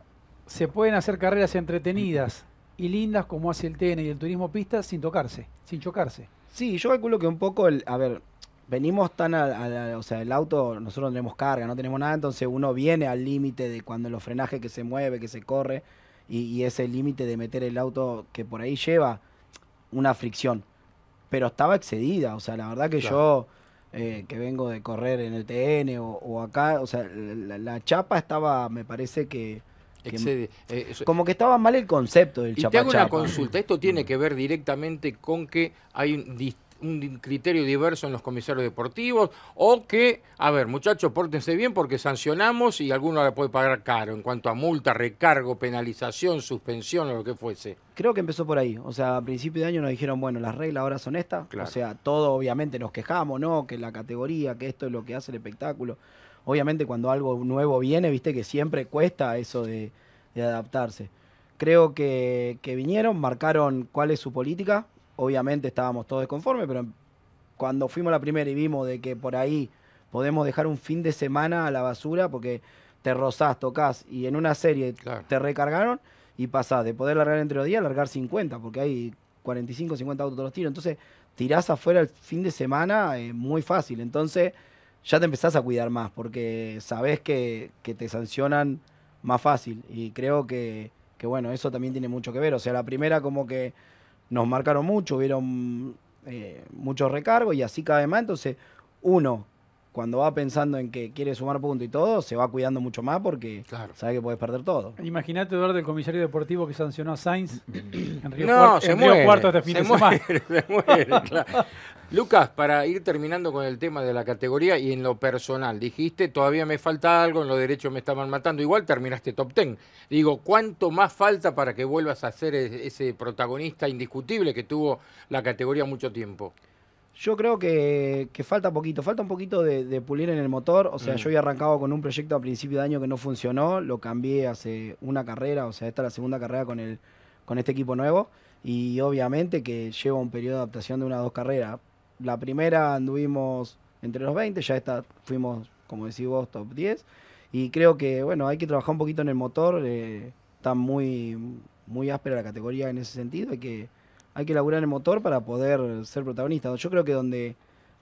se pueden hacer carreras entretenidas y lindas como hace el T N y el turismo pista sin tocarse, sin chocarse. Sí, yo calculo que un poco, el, a ver, venimos tan a, a la- o sea, el auto, nosotros no tenemos carga, no tenemos nada, entonces uno viene al límite de cuando los frenajes que se mueve, que se corre, y, y ese límite de meter el auto que por ahí lleva una fricción. Pero estaba excedida, o sea, la verdad que Claro. yo, eh, que vengo de correr en el T N o, o acá, o sea, la, la chapa estaba, me parece que... que Excede. Eh, eso- como que estaba mal el concepto del Y te chapa hago una chapa. consulta. ¿Esto tiene que ver directamente con que hay un, dis- un criterio diverso en los comisarios deportivos? O que, a ver, muchachos, pórtense bien porque sancionamos y alguno la puede pagar caro en cuanto a multa, recargo, penalización, suspensión o lo que fuese. Creo que empezó por ahí. O sea, a principio de año nos dijeron, bueno, las reglas ahora son estas. Claro. O sea, todo obviamente nos quejamos, ¿no? Que la categoría, que esto es lo que hace el espectáculo. Obviamente cuando algo nuevo viene, viste que siempre cuesta eso de, de adaptarse. Creo que, que vinieron, marcaron cuál es su política. Obviamente estábamos todos desconformes, pero cuando fuimos a la primera y vimos de que por ahí podemos dejar un fin de semana a la basura porque te rozás, tocas y en una serie Claro. te recargaron y pasás de poder largar entre los días a largar cincuenta, porque hay cuarenta y cinco, cincuenta autos todos los tiros. Entonces tirás afuera el fin de semana eh, muy fácil. Entonces ya te empezás a cuidar más porque sabés que, que te sancionan más fácil. Y creo que, que, bueno, eso también tiene mucho que ver. O sea, la primera como que nos marcaron mucho, hubieron eh, muchos recargos y así cada vez más. Entonces uno, cuando va pensando en que quiere sumar puntos y todo, se va cuidando mucho más porque Claro. sabe que puedes perder todo. Imagínate, Eduardo, el comisario deportivo que sancionó a Sainz en Río, No, Cuarto, se en Río muere, Cuarto este fin se de semana. muere, se muere, claro. Lucas, para ir terminando con el tema de la categoría y en lo personal, dijiste, todavía me falta algo, en los derechos me estaban matando, igual terminaste top ten. Digo, ¿cuánto más falta para que vuelvas a ser e- ese protagonista indiscutible que tuvo la categoría mucho tiempo? Yo creo que, que falta poquito, falta un poquito de, de pulir en el motor. O sea, Mm. yo había arrancado con un proyecto a principio de año que no funcionó, lo cambié hace una carrera, o sea, esta es la segunda carrera con, el, con este equipo nuevo. Y obviamente que lleva un periodo de adaptación de una o dos carreras. La primera anduvimos entre los veinte, ya esta fuimos, como decís vos, top diez. Y creo que, bueno, hay que trabajar un poquito en el motor. eh, está muy, muy áspera la categoría en ese sentido. Hay que, hay que laburar en el motor para poder ser protagonista. Yo creo que donde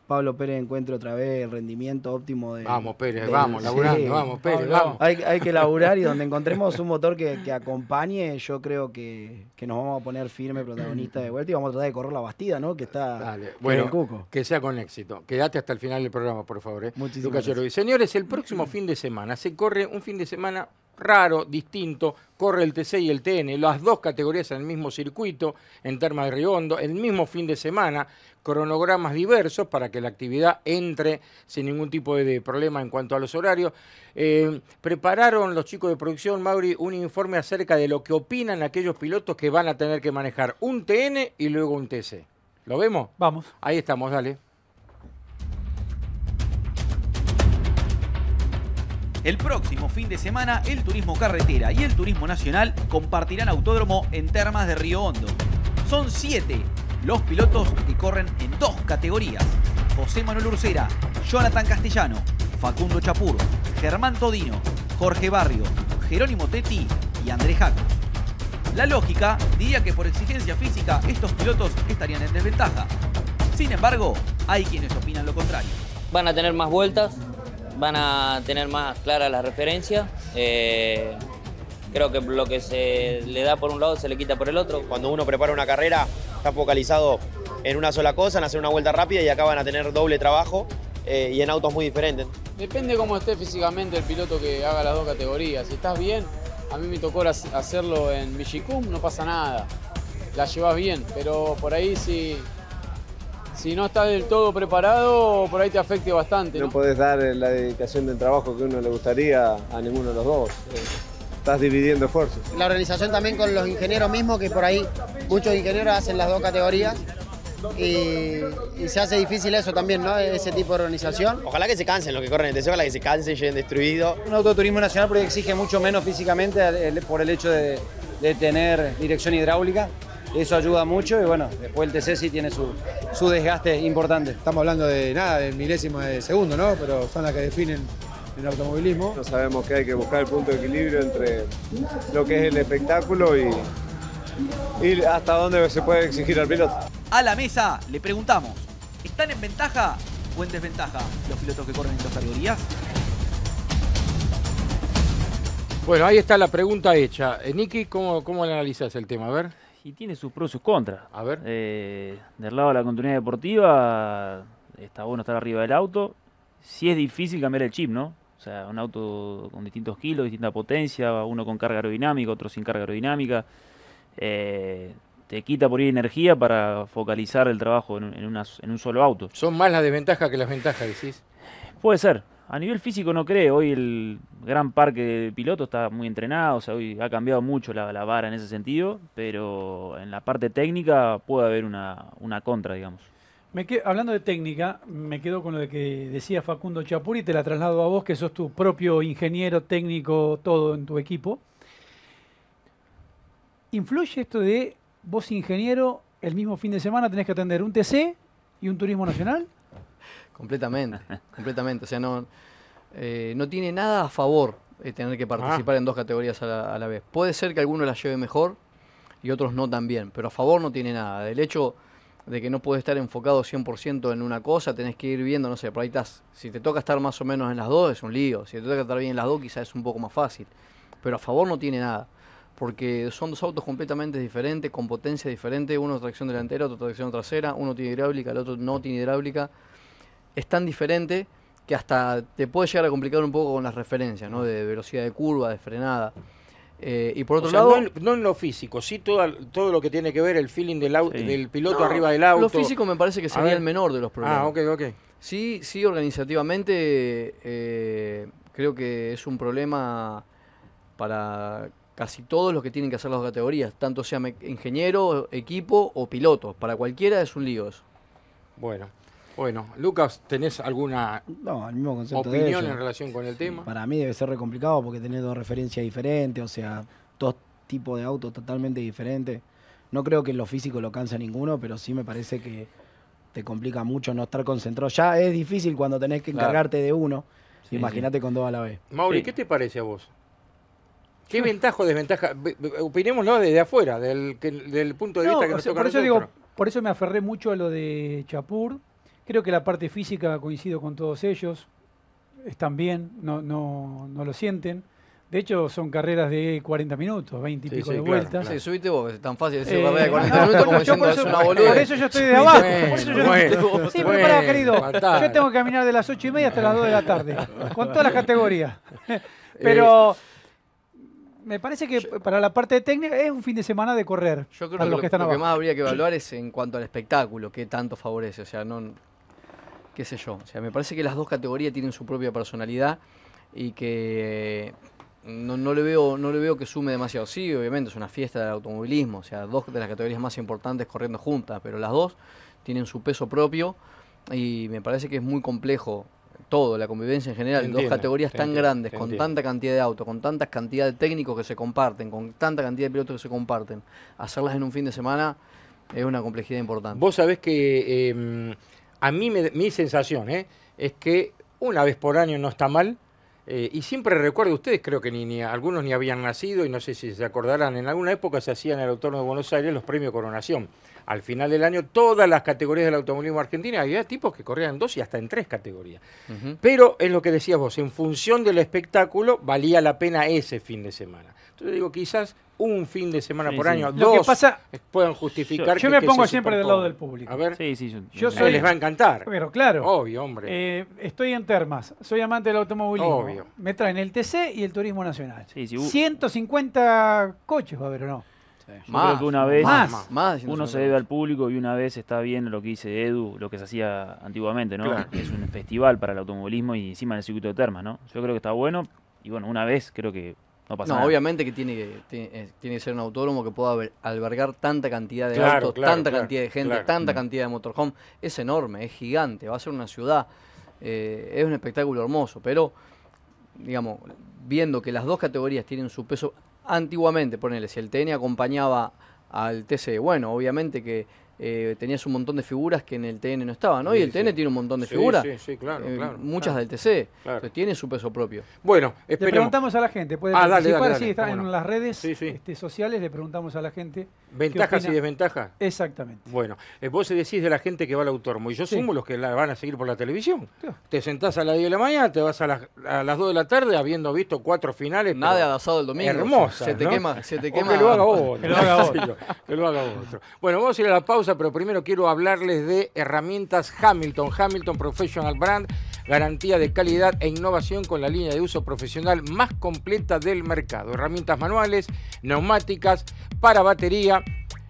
Pablo Pérez encuentre otra vez el rendimiento óptimo de... Vamos, Pérez, del- vamos, laburando, sí. vamos, Pérez, vamos. Hay, hay que laburar y donde encontremos un motor que, que acompañe, yo creo que, que nos vamos a poner firme protagonista de vuelta y vamos a tratar de correr la Bastida, ¿no? Que está Dale, que bueno, el cuco. que sea con éxito. Quédate hasta el final del programa, por favor. ¿eh? Muchísimas Lucas gracias. Llorovi. Señores, el próximo fin de semana se corre un fin de semana raro, distinto, corre el T C y el T N, las dos categorías en el mismo circuito, en Termas de Río Hondo, el mismo fin de semana, cronogramas diversos para que la actividad entre sin ningún tipo de problema en cuanto a los horarios. Eh, prepararon los chicos de producción, Mauri, un informe acerca de lo que opinan aquellos pilotos que van a tener que manejar un T N y luego un T C. ¿Lo vemos? Vamos. Ahí estamos, dale. El próximo fin de semana, el turismo carretera y el turismo nacional compartirán autódromo en Termas de Río Hondo. Son siete los pilotos que corren en dos categorías. José Manuel Ursera, Jonathan Castellano, Facundo Chapur, Germán Todino, Jorge Barrio, Jerónimo Tetti y André Jaco. La lógica diría que por exigencia física estos pilotos estarían en desventaja. Sin embargo, hay quienes opinan lo contrario. Van a tener más vueltas, van a tener más clara la referencia. Eh, creo que lo que se le da por un lado se le quita por el otro. Cuando uno prepara una carrera, está focalizado en una sola cosa, en hacer una vuelta rápida, y acá van a tener doble trabajo eh, y en autos muy diferentes. Depende cómo esté físicamente el piloto que haga las dos categorías. Si estás bien, a mí me tocó hacerlo en Vigicum, no pasa nada. La llevas bien, pero por ahí si, si no estás del todo preparado, por ahí te afecte bastante, ¿no? No podés dar la dedicación del trabajo que uno le gustaría a ninguno de los dos. Estás dividiendo esfuerzos. La organización también con los ingenieros mismos, que por ahí muchos ingenieros hacen las dos categorías y, y se hace difícil eso también, ¿no? Ese tipo de organización. Ojalá que se cansen los que corren en T C, ojalá que se cansen, lleguen destruidos. Un autoturismo nacional porque exige mucho menos físicamente el- por el hecho de, de tener dirección hidráulica. Eso ayuda mucho y bueno, después el T C sí tiene su, su desgaste importante. Estamos hablando de nada, de milésimas de segundo, ¿no? Pero son las que definen el automovilismo. No sabemos que hay que buscar el punto de equilibrio entre lo que es el espectáculo y, y hasta dónde se puede exigir al piloto. A la mesa le preguntamos, ¿están en ventaja o en desventaja los pilotos que corren en dos categorías? Bueno, ahí está la pregunta hecha. Eh, Niki, ¿cómo, cómo analizas el tema? A ver. Y tiene sus pros y sus contras. A ver. Eh, del lado de la continuidad deportiva, está bueno estar arriba del auto. Sí es difícil cambiar el chip, ¿no? O sea, un auto con distintos kilos, distinta potencia, uno con carga aerodinámica, otro sin carga aerodinámica. Eh, te quita por ahí energía para focalizar el trabajo en, en, una, en un solo auto. ¿Son más las desventajas que las ventajas, decís? Puede ser. A nivel físico no creo. Hoy el gran parque de pilotos está muy entrenado. O sea, hoy ha cambiado mucho la, la vara en ese sentido. Pero en la parte técnica puede haber una, una contra, digamos. Me que- hablando de técnica, me quedo con lo de que decía Facundo Chapur y te la traslado a vos, que sos tu propio ingeniero técnico, todo en tu equipo. ¿Influye esto de vos, ingeniero, el mismo fin de semana tenés que atender un T C y un turismo nacional? Completamente, completamente. O sea, no, eh, no tiene nada a favor eh, tener que participar en dos categorías a la, a la vez. Puede ser que alguno la lleve mejor y otros no tan bien, pero a favor no tiene nada. Del hecho de que no puedes estar enfocado cien por ciento en una cosa, tenés que ir viendo, no sé, por ahí estás, si te toca estar más o menos en las dos es un lío, si te toca estar bien en las dos quizás es un poco más fácil, pero a favor no tiene nada, porque son dos autos completamente diferentes, con potencia diferente, uno tracción delantera, otro tracción trasera, uno tiene hidráulica, el otro no tiene hidráulica. Es tan diferente que hasta te puede llegar a complicar un poco con las referencias, ¿no? De velocidad de curva, de frenada. Eh, y por otro O sea, lado... no en, no en lo físico, sí todo, todo lo que tiene que ver el feeling del, au- Sí. del piloto No, arriba del auto. Lo físico me parece que A sería ver. el menor de los problemas. Ah, ok, ok. Sí, sí, organizativamente eh, creo que es un problema para casi todos los que tienen que hacer las dos categorías, tanto sea me- ingeniero, equipo o piloto. Para cualquiera es un lío eso. Bueno, bueno. Lucas, ¿tenés alguna No, al mismo concepto de opinión ellos. en relación con el tema? Para mí debe ser re complicado porque tenés dos referencias diferentes, o sea, dos tipos de autos totalmente diferentes. No creo que en lo físico lo cansa ninguno, pero sí me parece que te complica mucho no estar concentrado. Ya es difícil cuando tenés que Claro. encargarte de uno. Sí, Imagínate con dos a la vez. Mauri, ¿qué te parece a vos? ¿Qué ventaja o desventaja? Ve- ve- Opinémoslo desde afuera, del, que- del punto de No, vista que o nos sea, toca por a eso nosotros. digo, por eso me aferré mucho a lo de Chapur, Creo que la parte física coincido con todos ellos. Están bien, no, no, no lo sienten. De hecho, son carreras de cuarenta minutos, veinte y Sí, pico sí, de claro, vueltas. claro. Sí, subite vos, que es tan fácil decir Eh, carrera de cuarenta no, minutos no, como yo diciendo por es eso- una boludez. Por eso yo estoy de abajo. por eso yo Bueno, sí, bueno, pero pará, querido. fatal. Yo tengo que caminar de las ocho y media hasta las dos de la tarde, con todas las categorías. Pero me parece que para la parte técnica es un fin de semana de correr. Yo creo para que los lo, que están lo que abajo. más habría que evaluar es en cuanto al espectáculo, qué tanto favorece. O sea, no, qué sé yo. O sea, me parece que las dos categorías tienen su propia personalidad y que no, no le veo, no le veo que sume demasiado. Sí, obviamente es una fiesta del automovilismo. O sea, dos de las categorías más importantes corriendo juntas, pero las dos tienen su peso propio y me parece que es muy complejo todo, la convivencia en general, Te dos entiendo, categorías te tan entiendo, grandes, te con entiendo. tanta cantidad de autos, con tanta cantidad de técnicos que se comparten, con tanta cantidad de pilotos que se comparten, hacerlas en un fin de semana es una complejidad importante. Vos sabés que eh, a mí me- mi sensación eh, es que una vez por año no está mal. Eh, y siempre recuerdo, ustedes creo que ni, ni algunos ni habían nacido, y no sé si se acordarán, en alguna época se hacían en el Autódromo de Buenos Aires los premios Coronación. Al final del año, todas las categorías del automovilismo argentino, había tipos que corrían en dos y hasta en tres categorías. Ujú. Pero es lo que decías vos, en función del espectáculo, valía la pena ese fin de semana. Entonces digo, quizás un fin de semana Sí, por sí. año, Lo que dos, pasa- puedan justificar Yo que- me que pongo se siempre del lado superpongan. del público. A ver, Sí, sí. Yo, Yo Eh, soy, les va a encantar. Pero claro. Obvio, hombre. Eh, estoy en Termas, soy amante del automovilismo. Obvio. Me traen el T C y el Turismo Nacional. Sí, sí, u- ciento cincuenta coches va a haber, ¿o no? yo creo que una vez más, más, más de uno se ciento cincuenta. debe al público y una vez está bien lo que dice Edu, lo que se hacía antiguamente, ¿no? Claro. Es un festival para el automovilismo y encima en el circuito de Termas, ¿no? Yo creo que está bueno y bueno, una vez creo que no pasa No, nada. obviamente que tiene que, tiene, eh, tiene que ser un autódromo que pueda haber- albergar tanta cantidad de Claro, autos, claro, tanta claro, cantidad de gente, claro. tanta Mm. cantidad de motorhome. Es enorme, es gigante, va a ser una ciudad. eh, es un espectáculo hermoso, pero, digamos, viendo que las dos categorías tienen su peso, antiguamente, ponele, si el T N acompañaba al T C, bueno, obviamente que eh, tenías un montón de figuras que en el T N no estaban, ¿no? Sí, Y el T N sí. tiene un montón de Sí, figuras, sí, sí, claro, eh, claro, muchas claro. del T C, Claro. entonces tiene su peso propio. Bueno, Le esperemos. preguntamos a la gente, puede Ah, dale, participar, dale, dale, sí, está cómo en no. las redes Sí, sí. este, sociales, le preguntamos a la gente. qué ¿Ventajas y opina. desventajas? Exactamente. Bueno, eh, vos decís de la gente que va al autódromo, y yo Sí. sumo los que la van a seguir por la televisión. Sí. Te sentás a las diez de la mañana, te vas a las, a las dos de la tarde habiendo visto cuatro finales. Nada pero de asado el domingo. hermosas, Se te ¿no? quema, se te O quema. que lo haga otro. Que lo haga otro. Sí, lo- que lo haga otro. Bueno, vamos a ir a la pausa, pero primero quiero hablarles de herramientas Hamilton. Hamilton Professional Brand, garantía de calidad e innovación con la línea de uso profesional más completa del mercado. Herramientas manuales, neumáticas, para batería,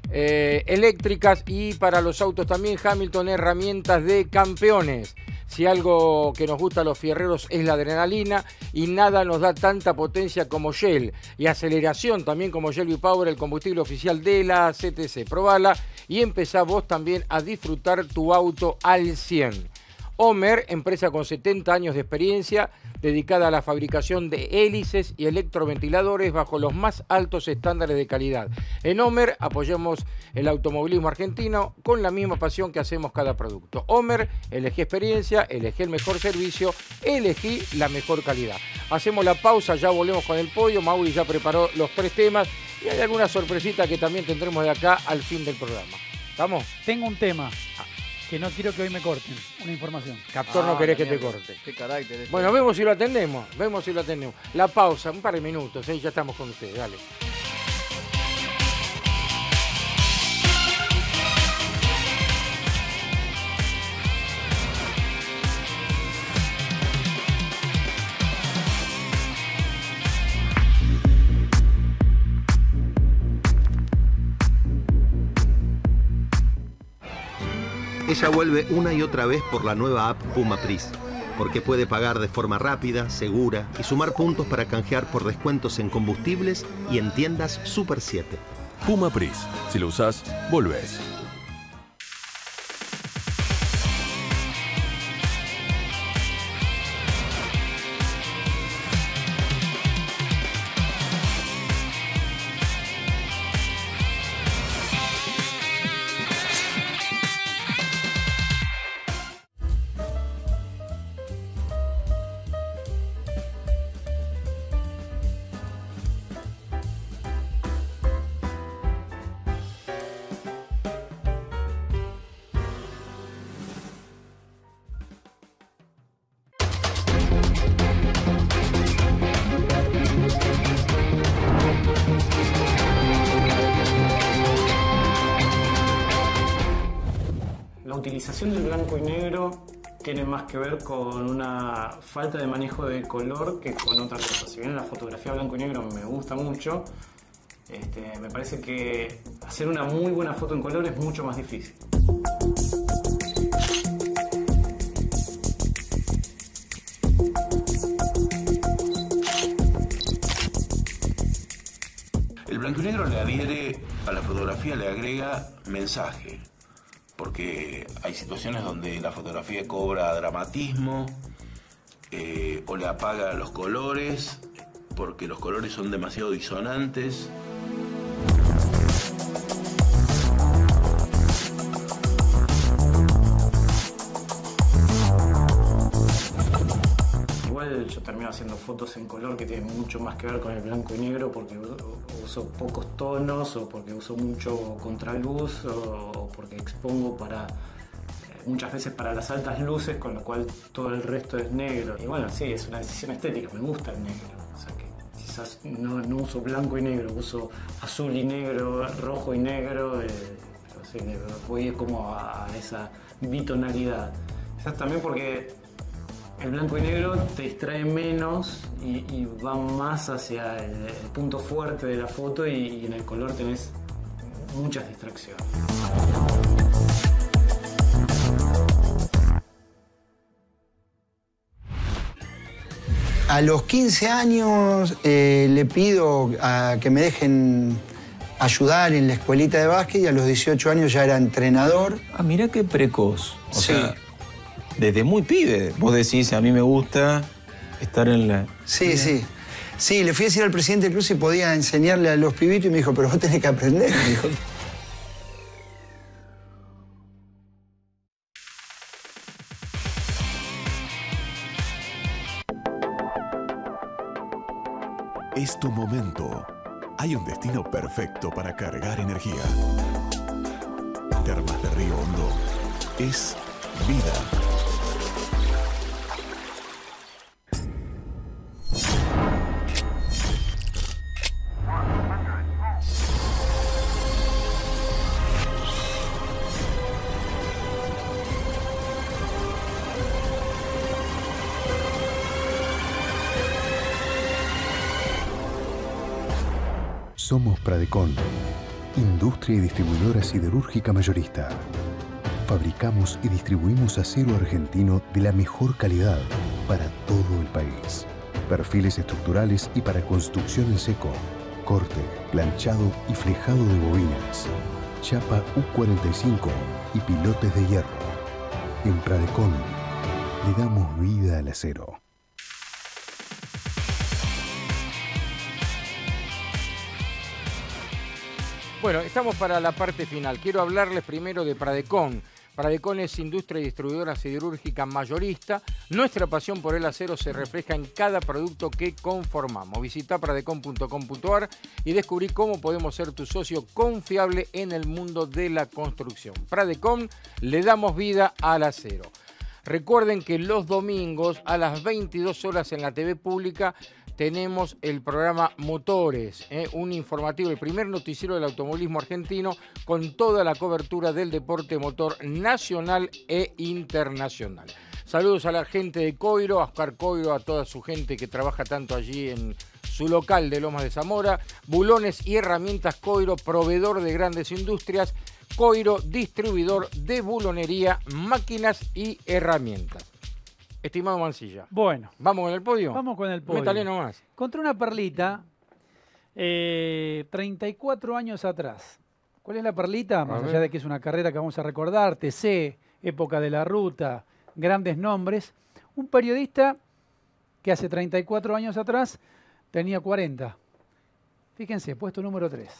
eh, eléctricas y para los autos también. Hamilton, herramientas de campeones. Si algo que nos gusta a los fierreros es la adrenalina y nada nos da tanta potencia como Shell y aceleración también como Shell V-Power, el combustible oficial de la C T C. Probala y empezá vos también a disfrutar tu auto al cien. Homer, empresa con setenta años de experiencia, dedicada a la fabricación de hélices y electroventiladores bajo los más altos estándares de calidad. En Homer apoyamos el automovilismo argentino con la misma pasión que hacemos cada producto. Homer, elegí experiencia, elegí el mejor servicio, elegí la mejor calidad. Hacemos la pausa, ya volvemos con el podio. Mauri ya preparó los tres temas y hay alguna sorpresita que también tendremos de acá al fin del programa. ¿Estamos? Tengo un tema que no quiero que hoy me corten, una información. Captor, no Ah, querés la que te mierda. corte. Qué carácter. este. Bueno, vemos si lo atendemos, vemos si lo atendemos. La pausa, un par de minutos, ¿eh? Ya estamos con ustedes, dale. Ella vuelve una y otra vez por la nueva app Puma Pris, porque puede pagar de forma rápida, segura y sumar puntos para canjear por descuentos en combustibles y en tiendas Super siete. Puma Pris. Si lo usás, volvés. utilización del blanco y negro tiene más que ver con una falta de manejo de color que con otra cosa. Si bien la fotografía blanco y negro me gusta mucho, este, me parece que hacer una muy buena foto en color es mucho más difícil. El blanco y negro le adhiere a la fotografía, le agrega mensaje, porque hay situaciones donde la fotografía cobra dramatismo eh, o le apaga los colores, porque los colores son demasiado disonantes. Igual yo termino haciendo fotos en color que tienen mucho más que ver con el blanco y negro porque uso pocos tonos o porque uso mucho contraluz o porque expongo para muchas veces para las altas luces, con lo cual todo el resto es negro. Y bueno, sí, es una decisión estética, me gusta el negro. O sea que quizás no, no uso blanco y negro, uso azul y negro, rojo y negro, eh, pero sí, voy como a, a esa bitonalidad. Quizás también porque el blanco y negro te distrae menos y, y va más hacia el, el punto fuerte de la foto y, y en el color tenés muchas distracciones. A los quince años eh, le pido a que me dejen ayudar en la escuelita de básquet y a los dieciocho años ya era entrenador. Ah, mira qué precoz. O sí. sea, desde muy pibe. Vos decís, a mí me gusta estar en la... Sí, sí. Sí, le fui a decir al presidente del club si podía enseñarle a los pibitos y me dijo, pero vos tenés que aprender. Me dijo. Es tu momento. Hay un destino perfecto para cargar energía. Termas de Río Hondo es vida. Somos Pradecon, industria y distribuidora siderúrgica mayorista. Fabricamos y distribuimos acero argentino de la mejor calidad para todo el país. Perfiles estructurales y para construcción en seco, corte, planchado y flejado de bobinas, chapa U cuarenta y cinco y pilotes de hierro. En Pradecon le damos vida al acero. Bueno, estamos para la parte final. Quiero hablarles primero de Pradecon. Pradecon es industria y distribuidora siderúrgica mayorista. Nuestra pasión por el acero se refleja en cada producto que conformamos. Visita pradecon punto com punto a r y descubrí cómo podemos ser tu socio confiable en el mundo de la construcción. Pradecon, le damos vida al acero. Recuerden que los domingos a las veintidós horas en la T V pública tenemos el programa Motores, ¿eh? un informativo, el primer noticiero del automovilismo argentino con toda la cobertura del deporte motor nacional e internacional. Saludos a la gente de Coiro, a Oscar Coiro, a toda su gente que trabaja tanto allí en su local de Lomas de Zamora. Bulones y herramientas Coiro, proveedor de grandes industrias. Coiro, distribuidor de bulonería, máquinas y herramientas. Estimado Mancilla. Bueno. ¿Vamos con el podio? Vamos con el podio. Métale nomás. Contra una perlita, eh, treinta y cuatro años atrás. ¿Cuál es la perlita? Más allá de que es una carrera que vamos a recordar, T C, época de la ruta, grandes nombres. Un periodista que hace treinta y cuatro años atrás tenía cuarenta. Fíjense, puesto número tres.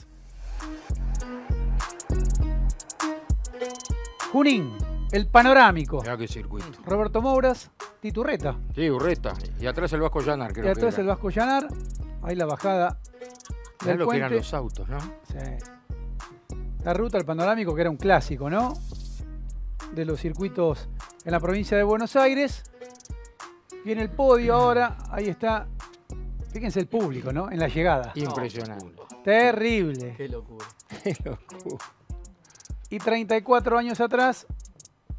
Junín, el panorámico. Mirá qué circuito. Roberto Mouras, Tito Urreta. Sí, Urreta. Y atrás el Vasco Llanar, creo Y atrás que el Vasco Llanar. Ahí la bajada. Mirá del lo que puente. eran los autos, ¿no? Sí. La ruta al panorámico, que era un clásico, ¿no? De los circuitos en la provincia de Buenos Aires. Y en el podio ahora, ahí está. Fíjense el público, ¿no? En la llegada. Impresionante. Terrible. Qué locura. Qué locura. Y treinta y cuatro años atrás,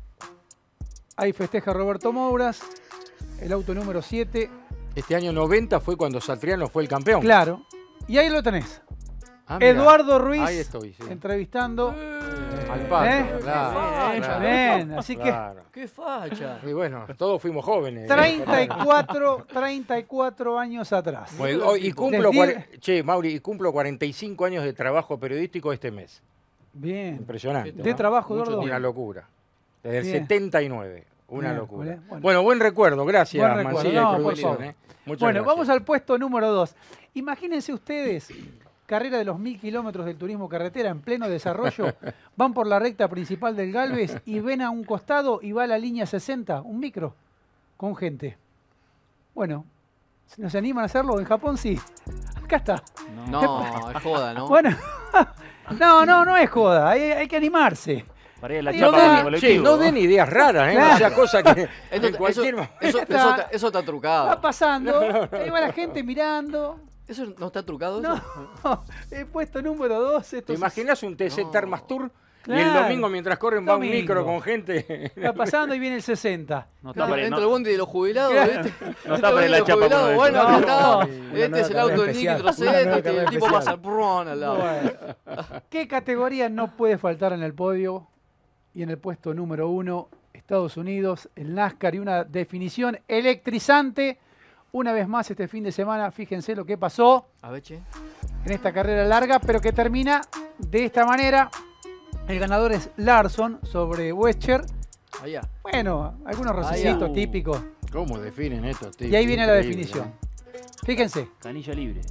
Ahí festeja Roberto Mouras, el auto número siete. Este año noventa fue cuando Satriano fue el campeón. Claro. Y ahí lo tenés. Ah, mira. Eduardo Ruiz Ahí estoy, sí. entrevistando Al Pato, ¿Eh? claro, claro. Bien, así que Claro. ¡Qué facha! Y bueno, todos fuimos jóvenes. treinta y cuatro, treinta y cuatro años atrás. Bueno, hoy- y cumplo, Les di- cuare- che, Mauri, y cumplo cuarenta y cinco años de trabajo periodístico este mes. Bien. Impresionante. De ¿no? trabajo, Mucho- Eduardo. Una locura. Desde el Bien. setenta y nueve. Una Bien, locura. bueno, bueno. Bueno, buen recuerdo. Gracias, Buen recuerdo. Mancilla No, y por producción. favor. ¿eh? Muchas Bueno, gracias. vamos al puesto número dos. Imagínense ustedes, carrera de los mil kilómetros del turismo carretera en pleno desarrollo, van por la recta principal del Galvez y ven a un costado y va a la línea sesenta, un micro, con gente. Bueno, ¿no se animan a hacerlo? En Japón sí. Acá está. No, es joda, ¿no? Bueno, no, no, no es joda, hay, hay que animarse. Para ir a la Y chapa no con el den- Che, colectivo. no den ideas raras, ¿eh? Claro. O sea, cosa que Esto- en cualquier eso, mo- eso, Está- eso está, eso está trucado. Va pasando, ahí va la gente mirando. ¿Eso no está trucado? No, Eso? he puesto número dos. Esto ¿Te es- imaginas un T C No. Termas Tour? Y Claro. el domingo, mientras corren, va un Domingo. micro con gente. Va pasando y viene el sesenta. No está Claro, para, entra no- el bondi de los jubilados, Claro. ¿viste? No Entra está el para bondi ir de la los chapa con jubilados, uno de bueno, esos. acá está. Una Este nueva es el auto carrera de Nicky especial. Una Trocet, nueva este, el carrera tipo especial. pasa brrrón al lado. Bueno, ¿qué categoría no puede faltar en el podio? Y en el puesto número uno, Estados Unidos, el NASCAR y una definición electrizante. Una vez más este fin de semana, fíjense lo que pasó A ver, che. en esta carrera larga, pero que termina de esta manera. El ganador es Larson sobre Wescher. Allá. Bueno, algunos Ahí, rocecitos uh. típicos. ¿Cómo definen esto, tío? Y ahí viene la Increíble, definición. Fíjense, Canilla libre.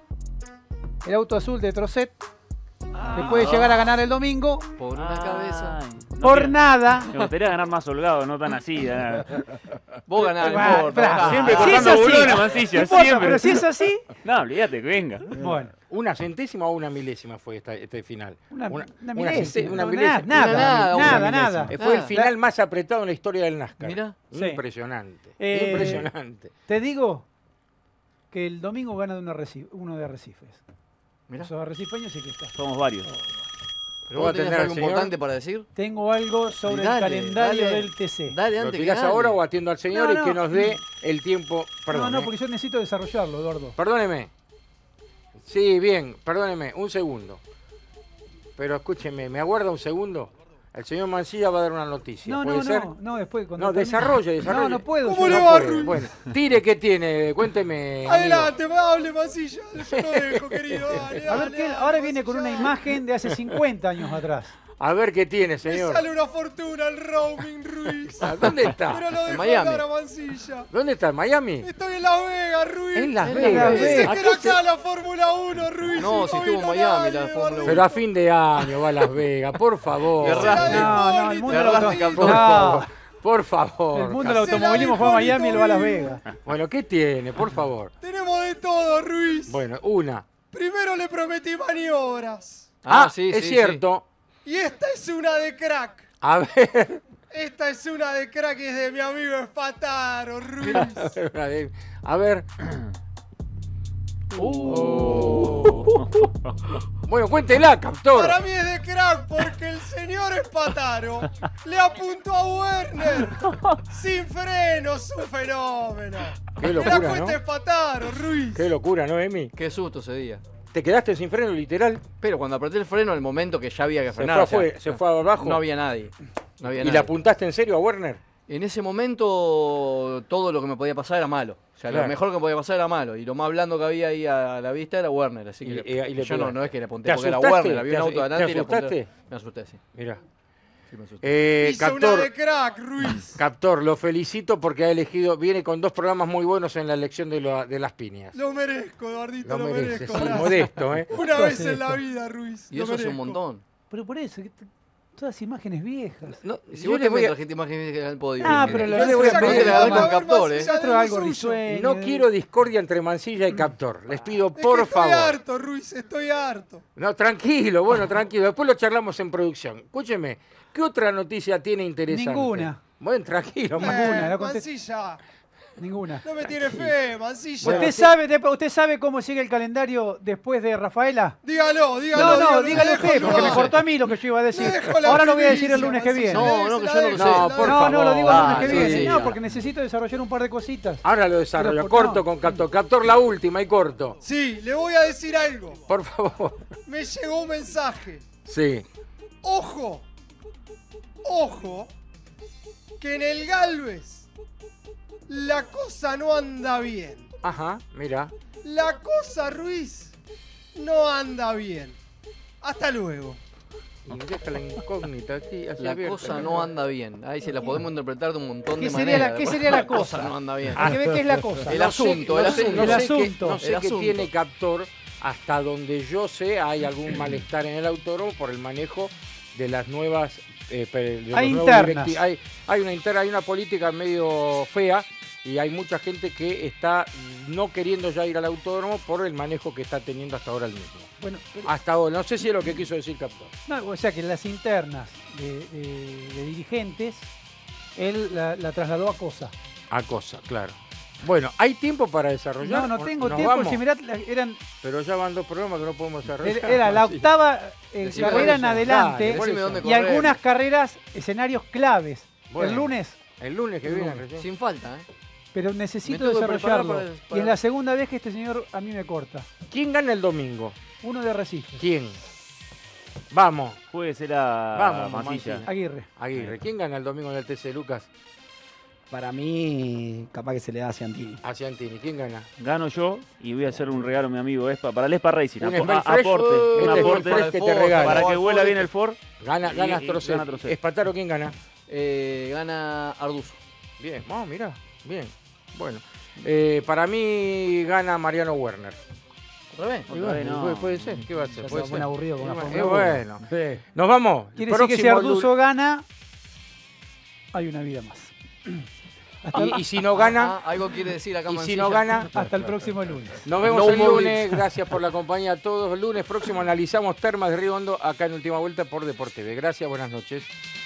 el auto azul de Trocet, que Ah. puede llegar a ganar el domingo Por una cabeza. Ay, no por quiero- nada. Me gustaría ganar más holgado, no tan así. eh. Vos ganás, no Bueno, importa. esperá, vos Siempre ganás. Si es cortando así, bulones, no Mancilla, importa, siempre. pero si es así, No, olvídate, que venga. bueno, ¿Una centésima o una milésima fue esta, este final? una, una, una milésima, cente- una no, milésima. nada, Una nada, nada, una nada, milésima. nada. Eh, Fue el Ah. final más apretado en la historia del NASCAR. Mirá. Sí. Impresionante. Eh, Impresionante. Te digo que el domingo gana de un arreci- uno de Arrecifes. Mirá. Esos arrecifeños sí que está. Somos varios. Pero ¿Puedo vos tenías atender al algo señor? importante para decir. Tengo algo sobre Dale, el calendario dale. del T C. Dale ¿Lo antes que tirás gane. ahora o atiendo al señor No, y no. que nos dé el tiempo? Perdón. no, no, eh. porque yo necesito desarrollarlo, Eduardo. Perdóneme. Sí, bien, perdóneme, un segundo. Pero escúcheme, ¿me aguarda un segundo? El señor Mancilla va a dar una noticia. No, ¿Puede no, ser? no, no, después cuando No, termine- desarrolle, desarrolle. No, no puedo. ¿Cómo yo le no va, puedo. Ruiz? Bueno, tire que tiene, cuénteme. amigo. Adelante, hable, Mancilla. Yo lo dejo, querido. Dale, A ver, dale, que él dale, ahora viene con una Mancilla. imagen de hace cincuenta años atrás. A ver qué tiene, Me señor. sale una fortuna el roaming, Ruiz. Ah, ¿Dónde está? Pero lo En dejo Miami. hablar a Mancilla. ¿Dónde está? ¿En Miami? Estoy en Las Vegas, Ruiz. En Las En Vegas. Las Dice Vegas. que Acá era se- acá la Fórmula uno, Ruiz. No, y si no estuvo en vino Miami nadie, la Fórmula Eduardo. uno. Pero a fin de año va a Las Vegas, por favor. Erraste. No, no, el mundo, del Erraste, auto- campeón. Por no, favor. Por favor. el mundo del Cancela automovilismo mi fue a Miami y Hipólito lo va a Las Vivo. Vegas. Bueno, ¿qué tiene? Por favor. Tenemos de todo, Ruiz. Bueno, una. Primero le prometí maniobras. Ah, sí, es sí, cierto. Y esta es una de crack. A ver. Esta es una de crack y es de mi amigo Espataro, Ruiz. A ver. Uh. Bueno, cuéntela, Captor. Para mí es de crack porque el señor Espataro le apuntó a Werner. Sin frenos, un fenómeno. Qué Me locura, la cuenta ¿no? Espataro, Ruiz. Qué locura, ¿no, Emi? Qué susto ese día. ¿Te quedaste sin freno literal? Pero cuando apreté el freno, al momento que ya había que Se frenar. fue, o sea, fue- se fue abajo. No había nadie. No había ¿Y nadie. le apuntaste en serio a Werner? En ese momento, todo lo que me podía pasar era malo. O sea, Claro. lo mejor que me podía pasar era malo. Y lo más blando que había ahí a la vista era Werner. Así que Y- le- y- y le yo no, pegaste. no es que le apunté ¿Te porque era asustaste? Werner. Había ¿Te un asu- auto te adelante y le apunté. asustaste? Me asusté, sí. Mirá. Sí, me asusté. Eh, Hizo una Captor, de crack, Ruiz. Captor, lo felicito porque ha elegido, viene con dos programas muy buenos en la elección de, lo- de las piñas. Lo merezco, Eduardito, Lo lo, merece, merezco. sí, gracias. modesto, ¿eh? Una ¿Qué vez hace en la esto? vida, Ruiz. Y lo eso hace un merezco. montón. Pero por eso, que t- todas imágenes viejas. No, Si yo vos le te voy a- trajiste imágenes en el podio. Ah, ¿qué pero querés? lo- yo le voy a Ya pedir que le le agarré van a con ver Captor, Mancilla ¿eh? de Otro lo algo suyo. risueño. No quiero discordia entre Mancilla y Captor. Les pido, Es por que estoy favor. harto, Ruiz, estoy harto. No, tranquilo, bueno, tranquilo. Después lo charlamos en producción. Escúcheme, ¿qué otra noticia tiene interesante? Ninguna. Bueno, tranquilo, Ninguna, Mancilla. la conté- Mancilla. Ninguna. No me tiene fe, Mancilla. ¿Usted sabe, de- ¿Usted sabe cómo sigue el calendario después de Rafaela? Dígalo, dígalo. No, no, dígalo, dígalo me usted, dejo porque me ayudar. cortó a mí lo que yo iba a decir. Me dejo la Ahora lo voy a decir el primicia, lunes que viene. Mancilla. No, no, que yo no lo sé. No, por No, no, lo digo el favor. lunes que Ah, viene. sí, sí, no, ya. porque necesito desarrollar un par de cositas. Ahora lo desarrollo. Pero, Corto no. con Captor. Captor, la última y corto. Sí, le voy a decir algo. Por favor. Me llegó un mensaje. Sí. Ojo, ojo, que en el Galvez la cosa no anda bien. Ajá, mira. La cosa, Ruiz, no anda bien. Hasta luego. Y deja la incógnita aquí. así La abierta. cosa no anda bien. Ahí se la podemos interpretar de un montón ¿Qué de sería maneras. la- qué sería la cosa? no anda bien. Hay que ver qué es la cosa. El No sé- asunto, el no sé- asunto. no El sé asunto. qué- No sé El qué asunto. tiene Captor. Hasta donde yo sé, hay algún malestar en el autódromo por el manejo de las nuevas. eh, pe- de los Hay nuevos internas. directi- Hay, hay una interna, hay una política medio fea y hay mucha gente que está no queriendo ya ir al autódromo por el manejo que está teniendo hasta ahora el mismo. Bueno, pero- Hasta ahora, no sé si es lo que quiso decir Captor. no, o sea que las internas de, de- de dirigentes, él la, la trasladó a cosa. A cosa, claro. Bueno, ¿hay tiempo para desarrollar? No, no ¿O tengo nos tiempo. vamos? Si mirá, eran, Pero ya van dos programas que no podemos desarrollar. era, era la Sí. octava eh, Decime carrera en eso. adelante Dale, decime dónde y correr. algunas carreras, escenarios claves. Bueno, el lunes, El lunes que El viene. lunes. recién. Sin falta, ¿eh? pero Me necesito tengo que preparar desarrollarlo. para- para- Y es la segunda vez que este señor a mí me corta. ¿Quién gana el domingo? Uno de Recife. ¿Quién? Vamos. Jueguesela Vamos, Mancilla. Mancilla. Aguirre. Aguirre. ¿Quién gana el domingo en el T C, Lucas? Para mí, capaz que se le da a Ciantini. A Ciantini. ¿Quién gana? Gano yo y voy a hacer un regalo a mi amigo Espa para el Espa Racing. Un Apo- Smell a- Fresh. aporte, Uh, un este aporte Smell Fresh que te regala. para que Oh, vuela Ford. bien el Ford. Gana, Y- gana y Trocet. gana Trocet. Espataro, ¿quién gana? Eh, gana Arduzo. Bien. Oh, mira. Bien. Bueno. Eh, para mí gana Mariano Werner. ¿Otra vez? Y bueno, puede, puede ser. ¿Qué va a ser? Ya se Puede va a ser. poner aburrido con Y una bueno, Fórmula y uno. bueno. Nos vamos. Quiere decir que si Próximo Arduzo gana, hay una vida más. Hasta Y, y si no gana, Ah, algo quiere decir acá y si Mancilla. no gana, hasta el próximo lunes. nos vemos No el more lunes. leads. Gracias por la compañía a todos. El lunes próximo analizamos Termas de Río Hondo acá en Última Vuelta por Deporte B. Gracias, buenas noches.